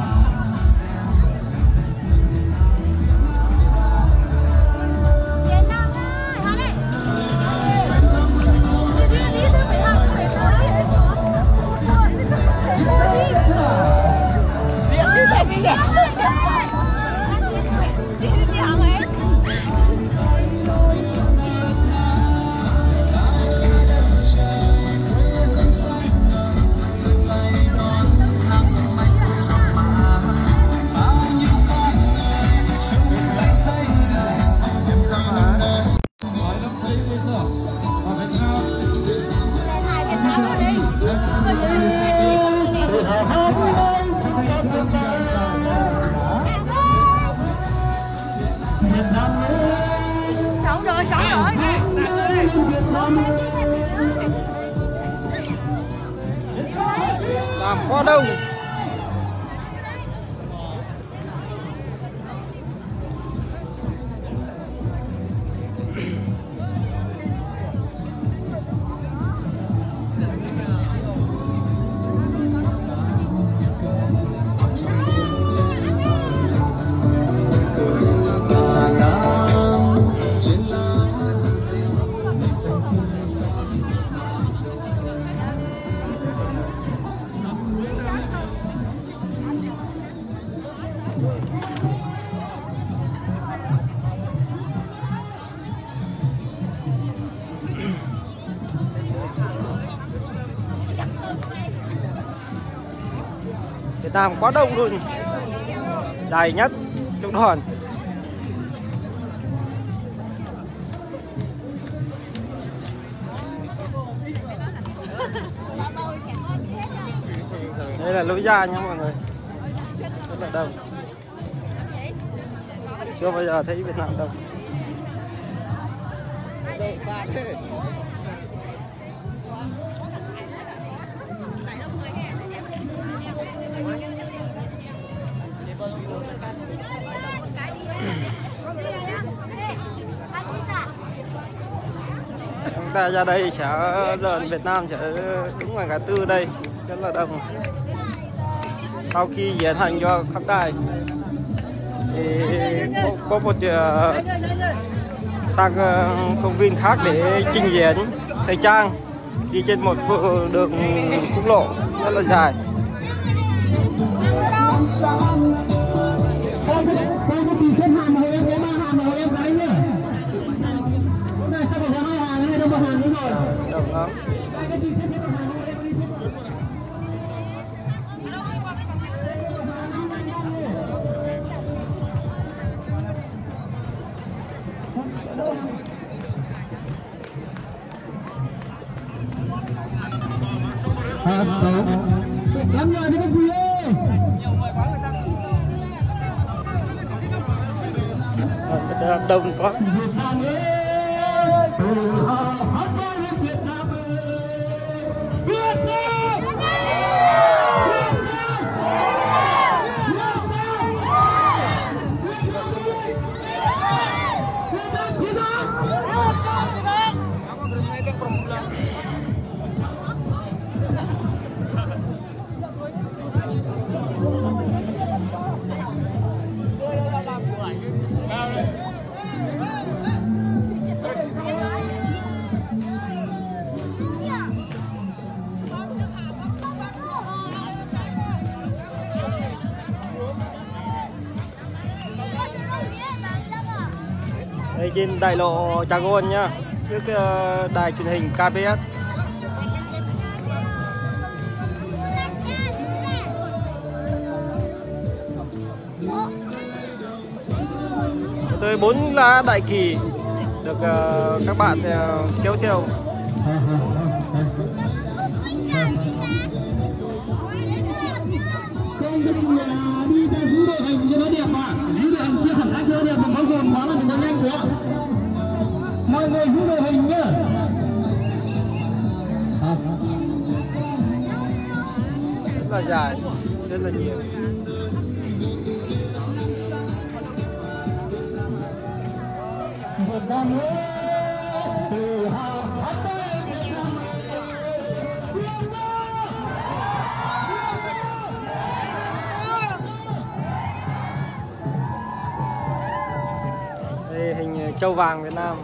Sống rồi, sống rồi. Làm quá đông. Việt Nam quá đông luôn, dài nhất trong đoàn. Đây là lối ra nha mọi người, rất là đông. Chưa bao giờ thấy Việt Nam đông. Chúng ta ra đây sẽ lợn Việt Nam sẽ đứng ngoài ngã tư đây rất là đông. Sau khi diễn hành cho khắp đài thì có, có một uh, sang uh, công viên khác để trình diễn thời trang đi trên một đường quốc lộ rất là dài. Đông lắm. Lắm rồi đấy các chị ơi. Đông quá. trên đại lộ Trà Gôn nhá, trước uh, đài truyền hình ca pê ét. Tới bốn lá đại kỳ được uh, các bạn uh, kéo theo. Đây là đi theo giữ đội hình cho nó đẹp ạ. Giữ đội hình chia hẳn ra cho nó đẹp, một số dồn quá là đừng có nhanh quá. Mọi người giữ đội hình nhá. Rất là dài, rất là nhiều. Một năm nữa tự hào hát tay Việt Nam. Đây hình châu vàng Việt Nam.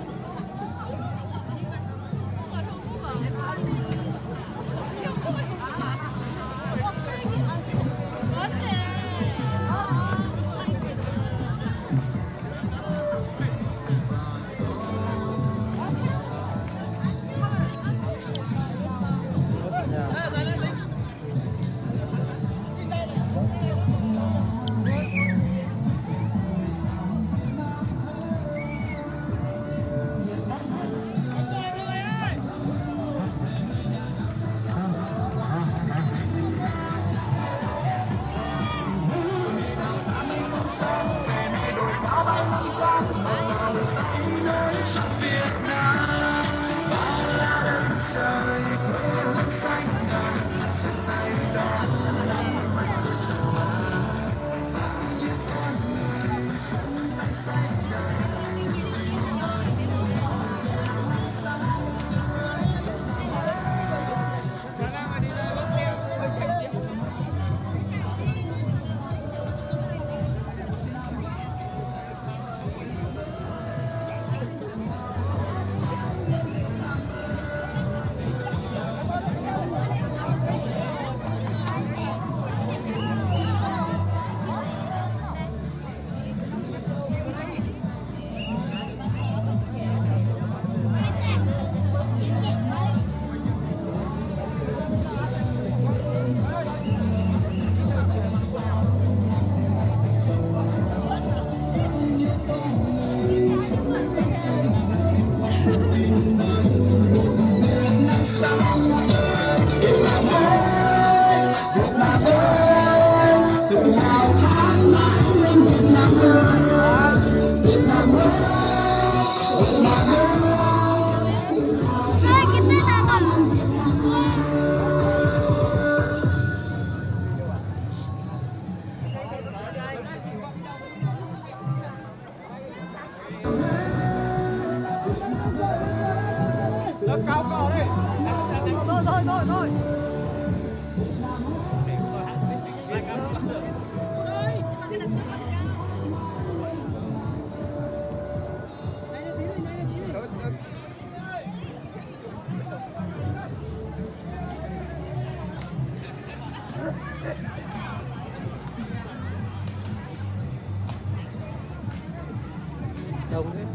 Đông đấy.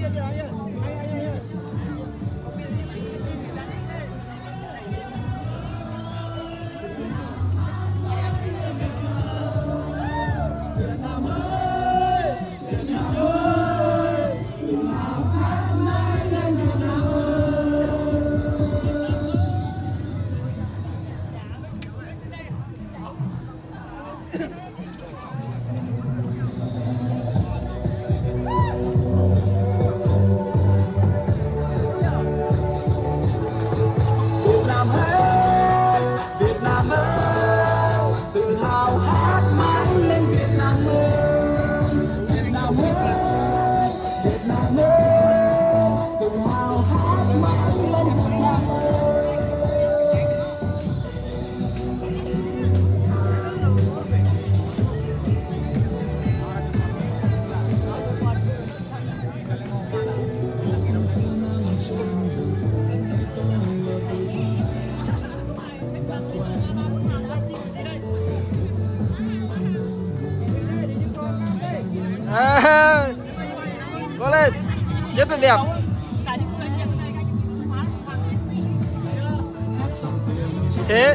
À, có lên rất là đẹp. Thế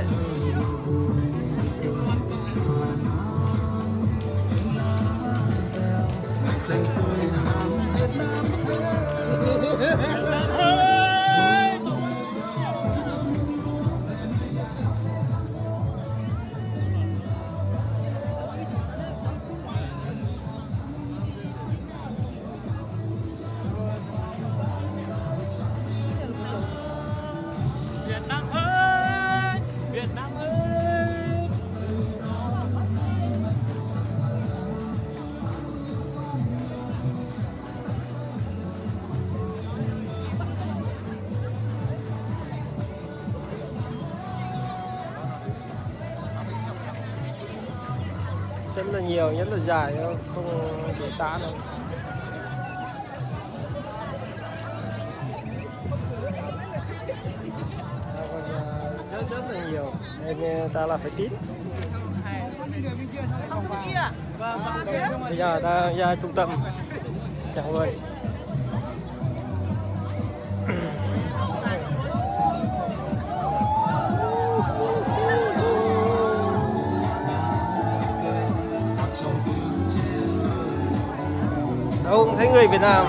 rất là nhiều, rất là dài, không thể tả đâu. Rất rất là nhiều, nên ta là phải tít. Bây giờ ta ra trung tâm chào người. Đâu không thấy người Việt Nam.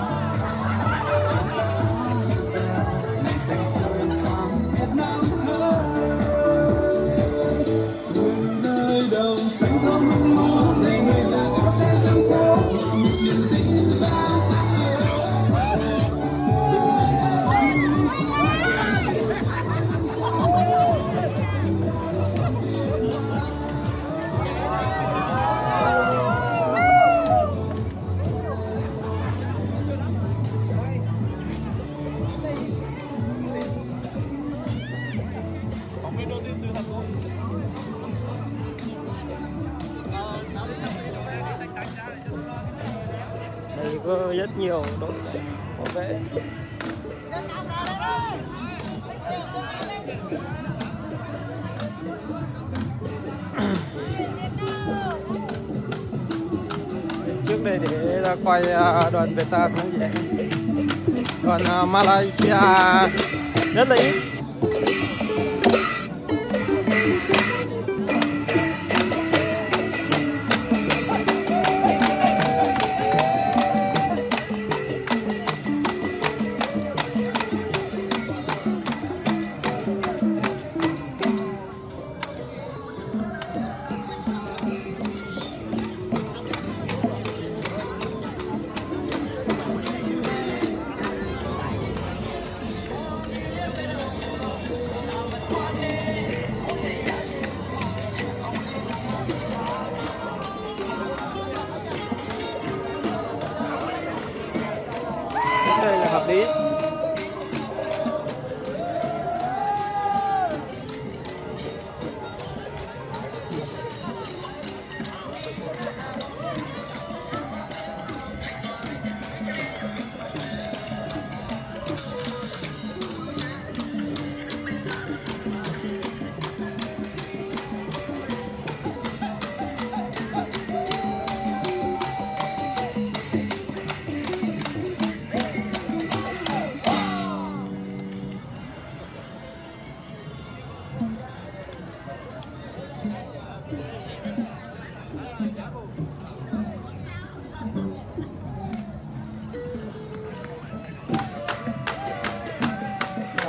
Đây có rất nhiều đội bảo vệ. Trước đây để ra quay đoàn Việt Nam cũng vậy. Đoàn Malaysia rất là ít. Đây là hợp lý.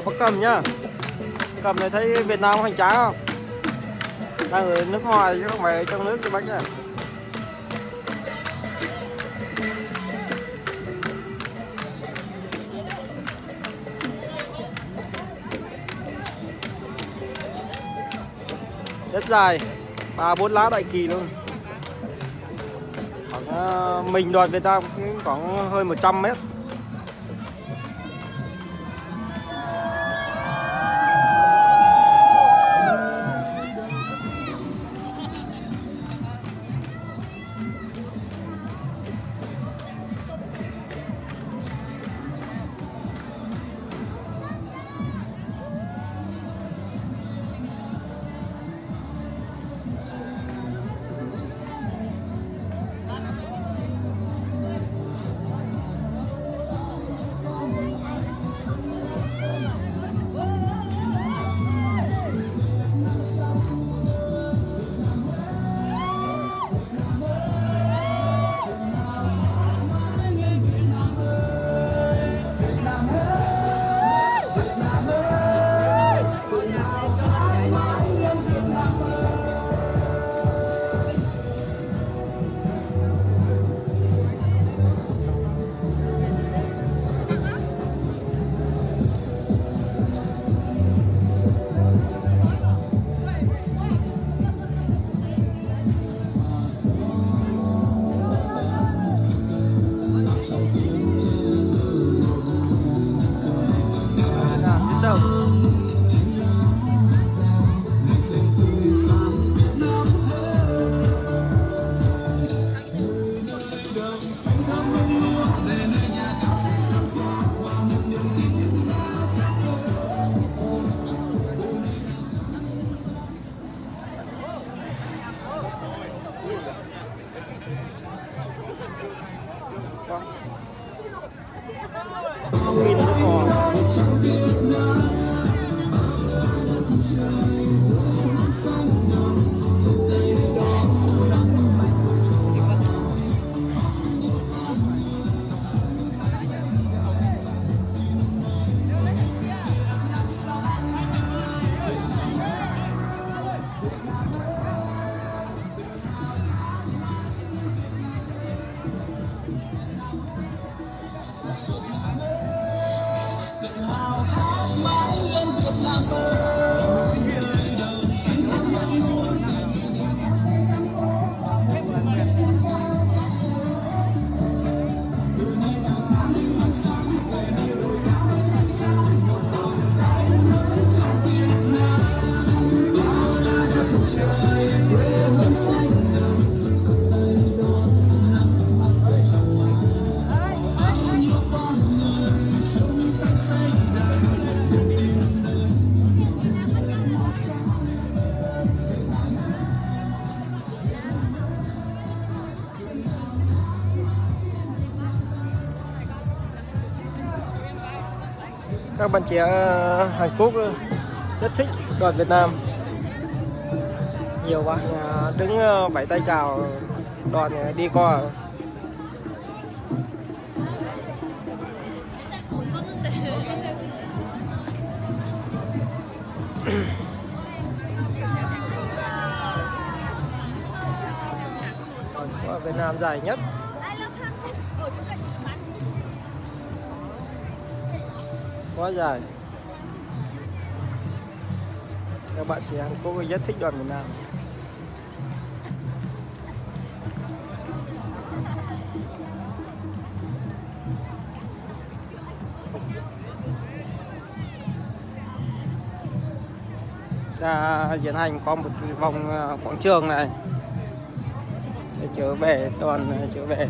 Bác Cầm nhá. Cầm này thấy Việt Nam hoành tráng không? Đang ở nước ngoài chứ không phải ở trong nước thì bác nhá. Rất dài, ba bốn lá đại kỳ luôn. Khoảng uh, mình đoàn Việt Nam khoảng hơn một trăm mét. Các bạn trẻ Hàn Quốc rất thích đoàn Việt Nam. Nhiều bạn đứng vẫy tay chào đoàn đi qua. Đoàn Việt Nam dài nhất. Quá dài. Các bạn trẻ Hàn Quốc rất thích đoàn Việt Nam. Ta diễn hành qua một vòng quảng trường này để trở về, đoàn trở về.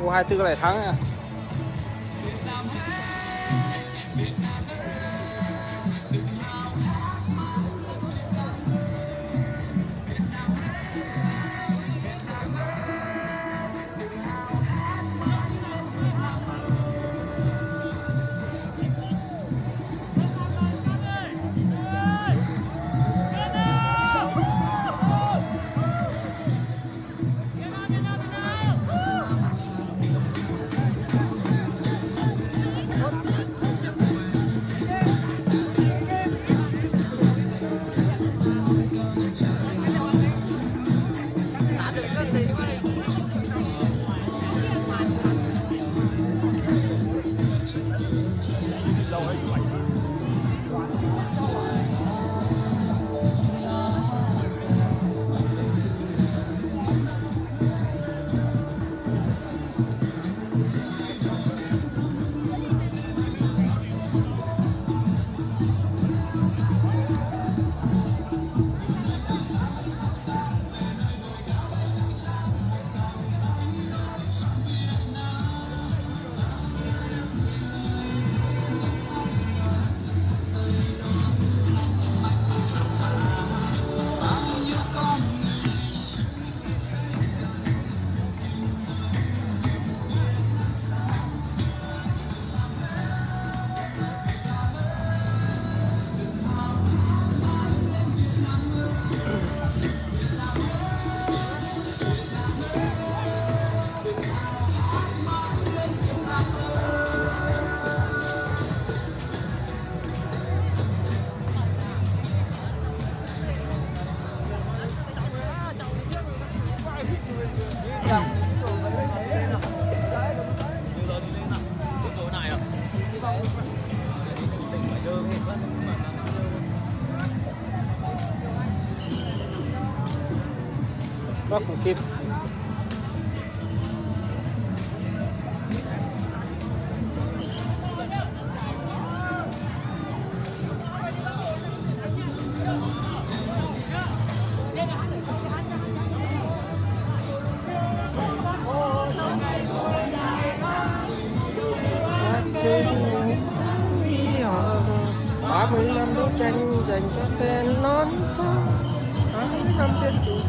U hai mươi tư lại thắng nha. Bắt không kịp. ba mươi năm đấu tranh dành cho phe nón son, hai mươi năm tiếp tục.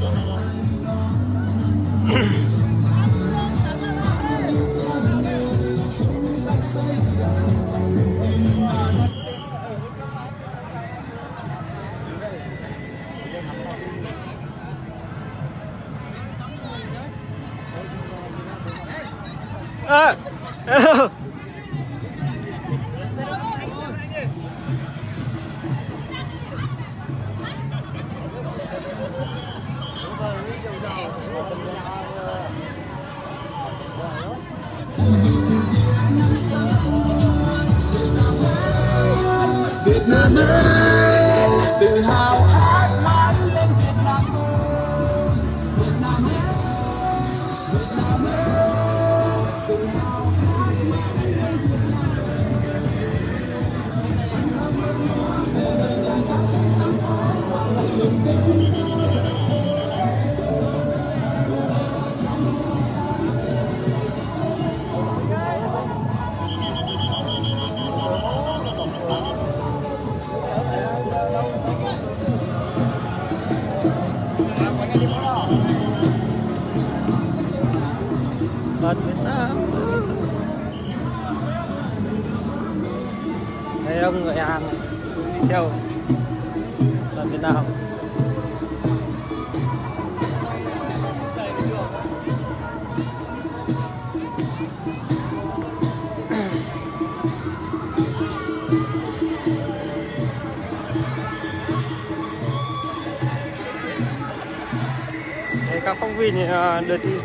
À, hello. Việt Nam ơi, tự hào hát mãi lên Việt Nam ơi, Việt Nam ơi, Việt Nam ơi, tự hào hát mãi lên Việt Nam Đoàn Việt Nam. Đây ông người Hàn đi theo đoàn Việt Nam. Đây các phóng viên thì đưa tin.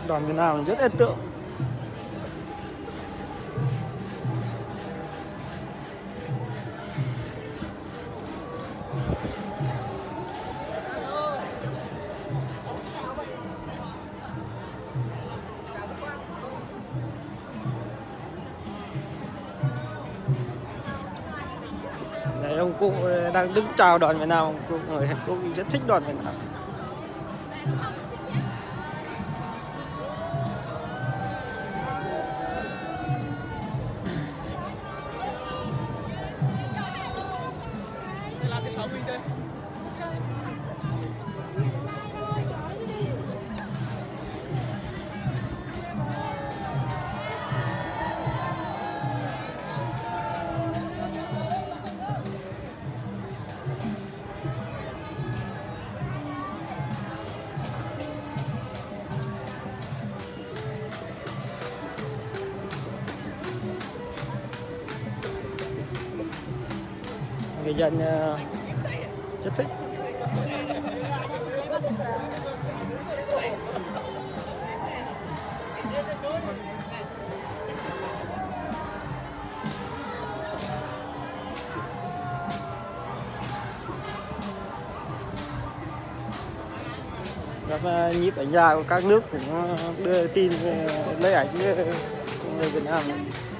Đoàn Việt Nam rất ấn tượng. Đấy, ông cụ đang đứng chào đoàn Việt Nam, ông cụ người Hàn Quốc rất thích đoàn Việt Nam. Người dân rất thích. Các nhiếp ảnh gia của các nước cũng đưa tin lấy ảnh người Việt Nam.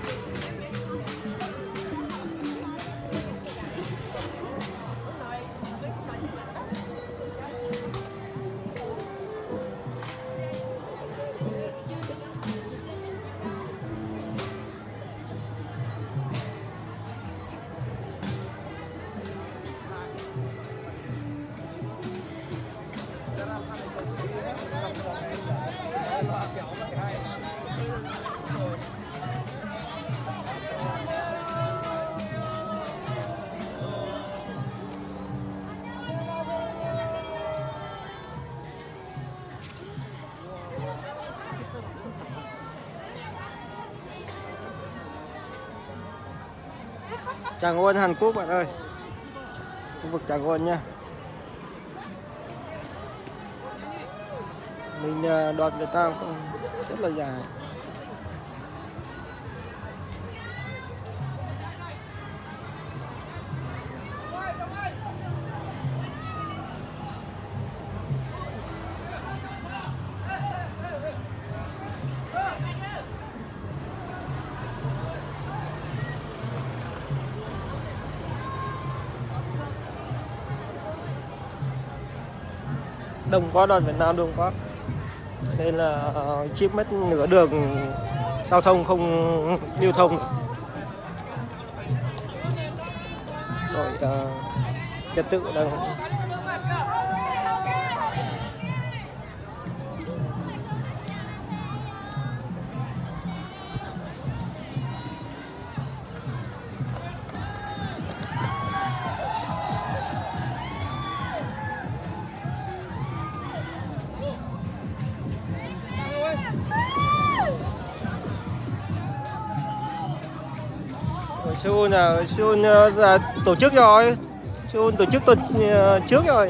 Tràng Won Hàn Quốc bạn ơi, khu vực Tràng Won nha. Mình đoàn Việt Nam cũng rất là dài. Đông quá, đoàn Việt Nam đông quá nên là chiếm mất nửa đường giao thông, không lưu thông. Rồi uh, trật tự đang Seoul là Seoul là tổ chức rồi, Seoul tổ chức tuần trước rồi.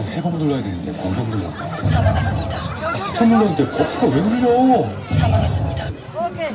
세 번 눌러야 되는데 두 번 눌렀다. 사망했습니다. 스톱 눌렀는데 버프가 왜 눌려? 사망했습니다. 오케이.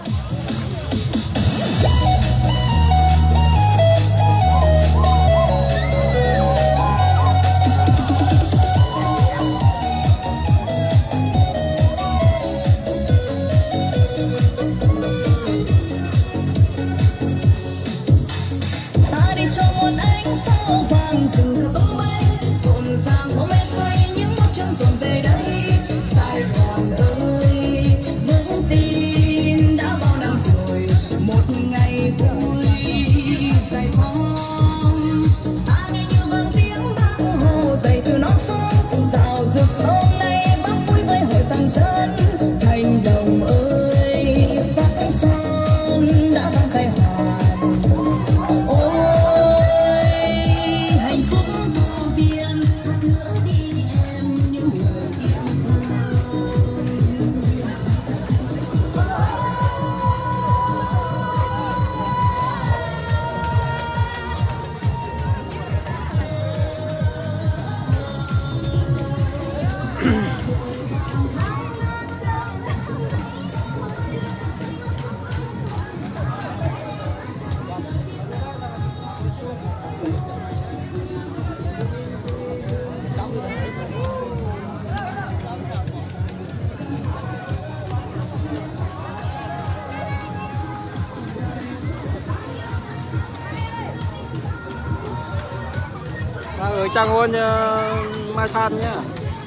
Ở Trang Hôn uh, Mai San nhá.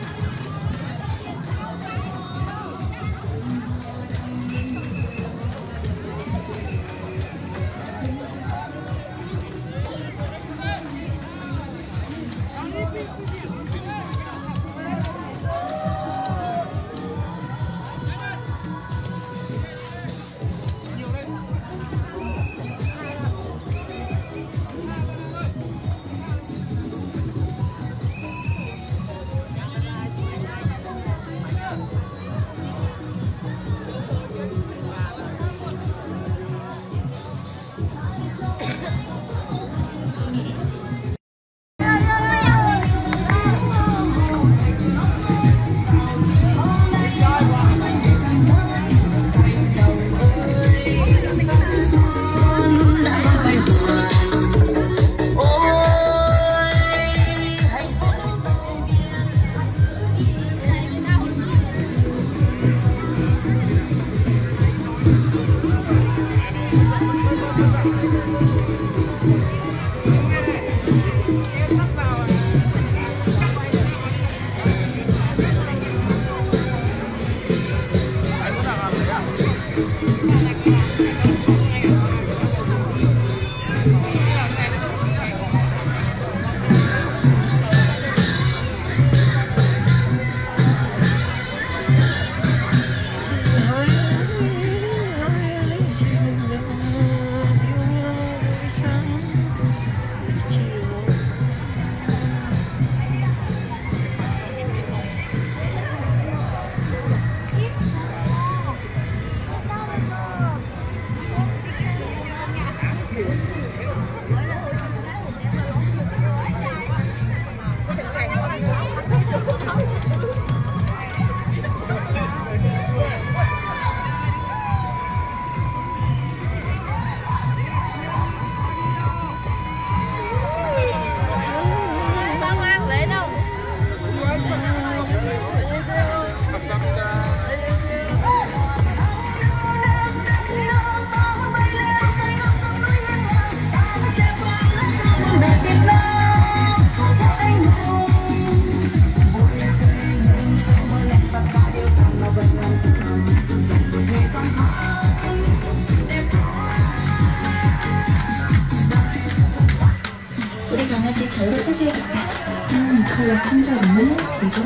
겨울에 사줘야겠다. 음, 이 컬러 품절이네. 그리고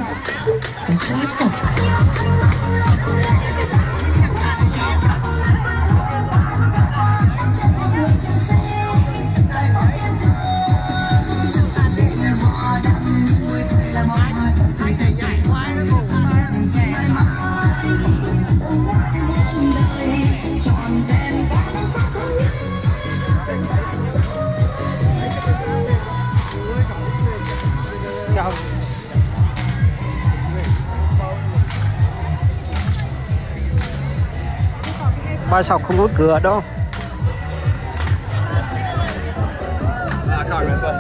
역시 화장 오빠. Chào. Ba sọc không có cửa đâu. À, khỏi rồi.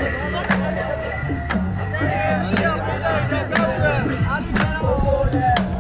Yeah.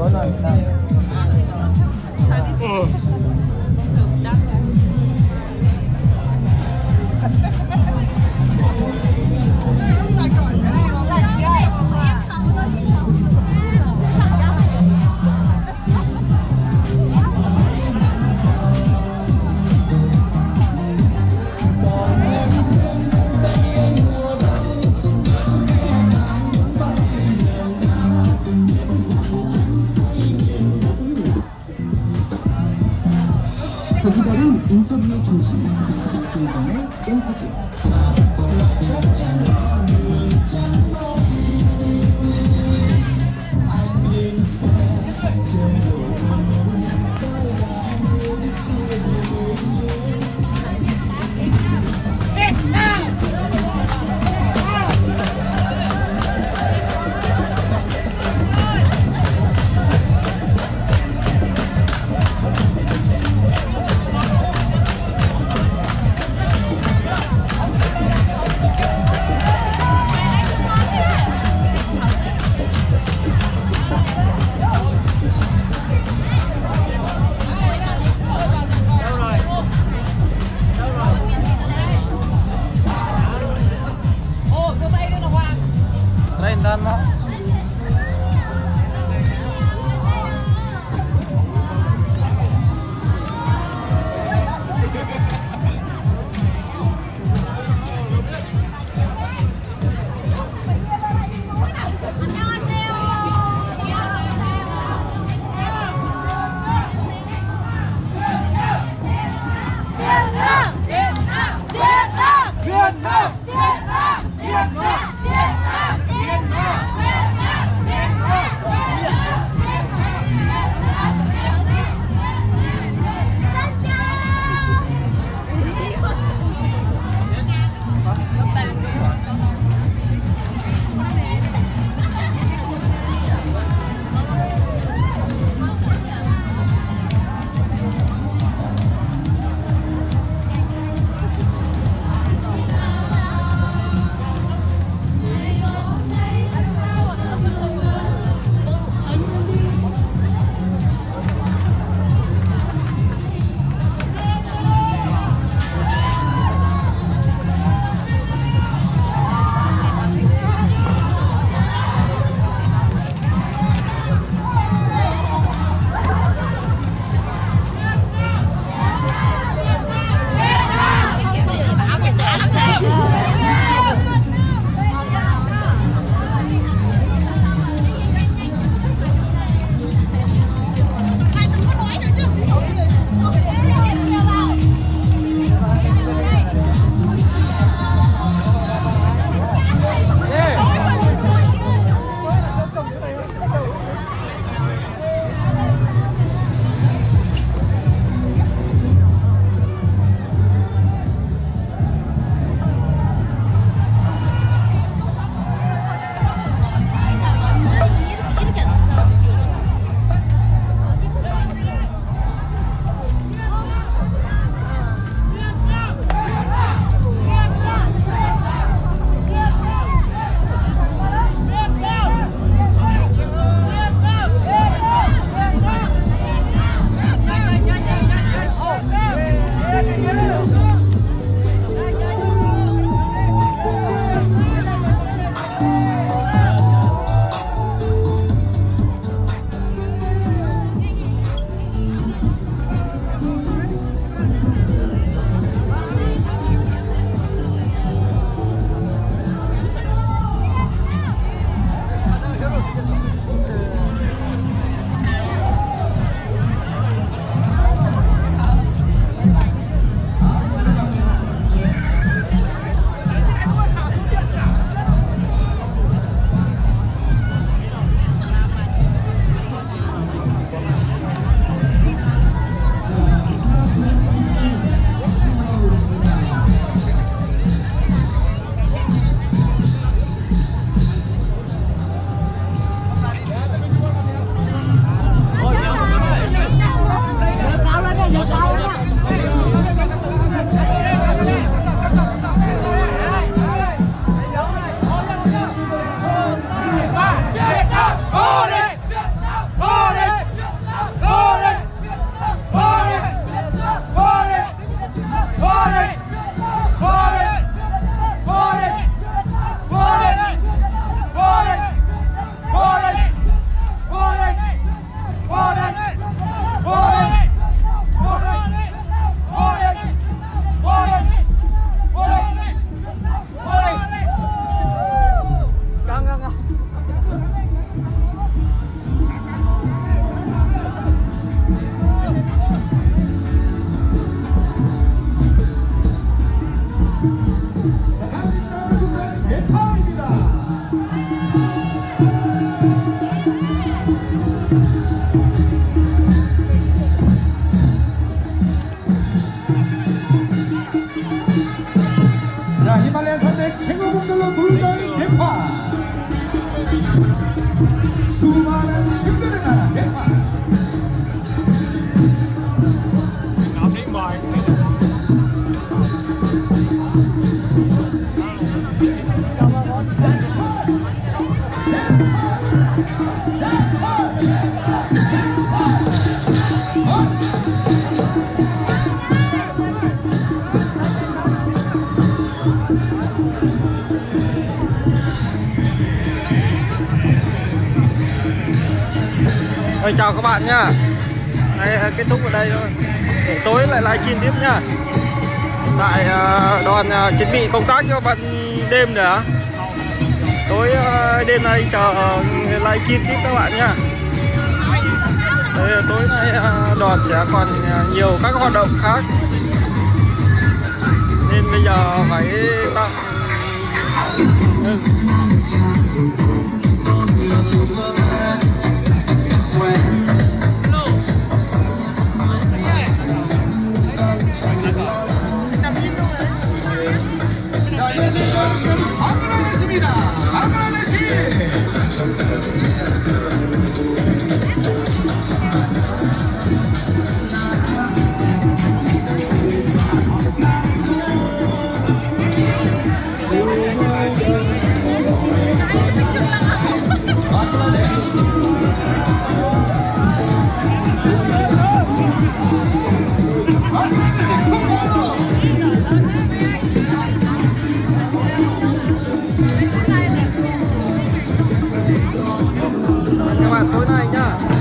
chỗ này Việt Nam. Ừ. 보기별은 인터뷰의 중심, 긍정의 센터기. Đây đơn mà. Rồi, chào các bạn nhá. Đây, kết thúc ở đây thôi. Để tối lại livestream tiếp nhá. Tại uh, đoàn uh, chuẩn bị công tác cho bận đêm nữa. Tối uh, đêm nay chờ uh, livestream tiếp các bạn nhá. Đây, tối nay uh, đoàn sẽ còn uh, nhiều các hoạt động khác. Nên bây giờ phải tạm các bạn tối nay nhá.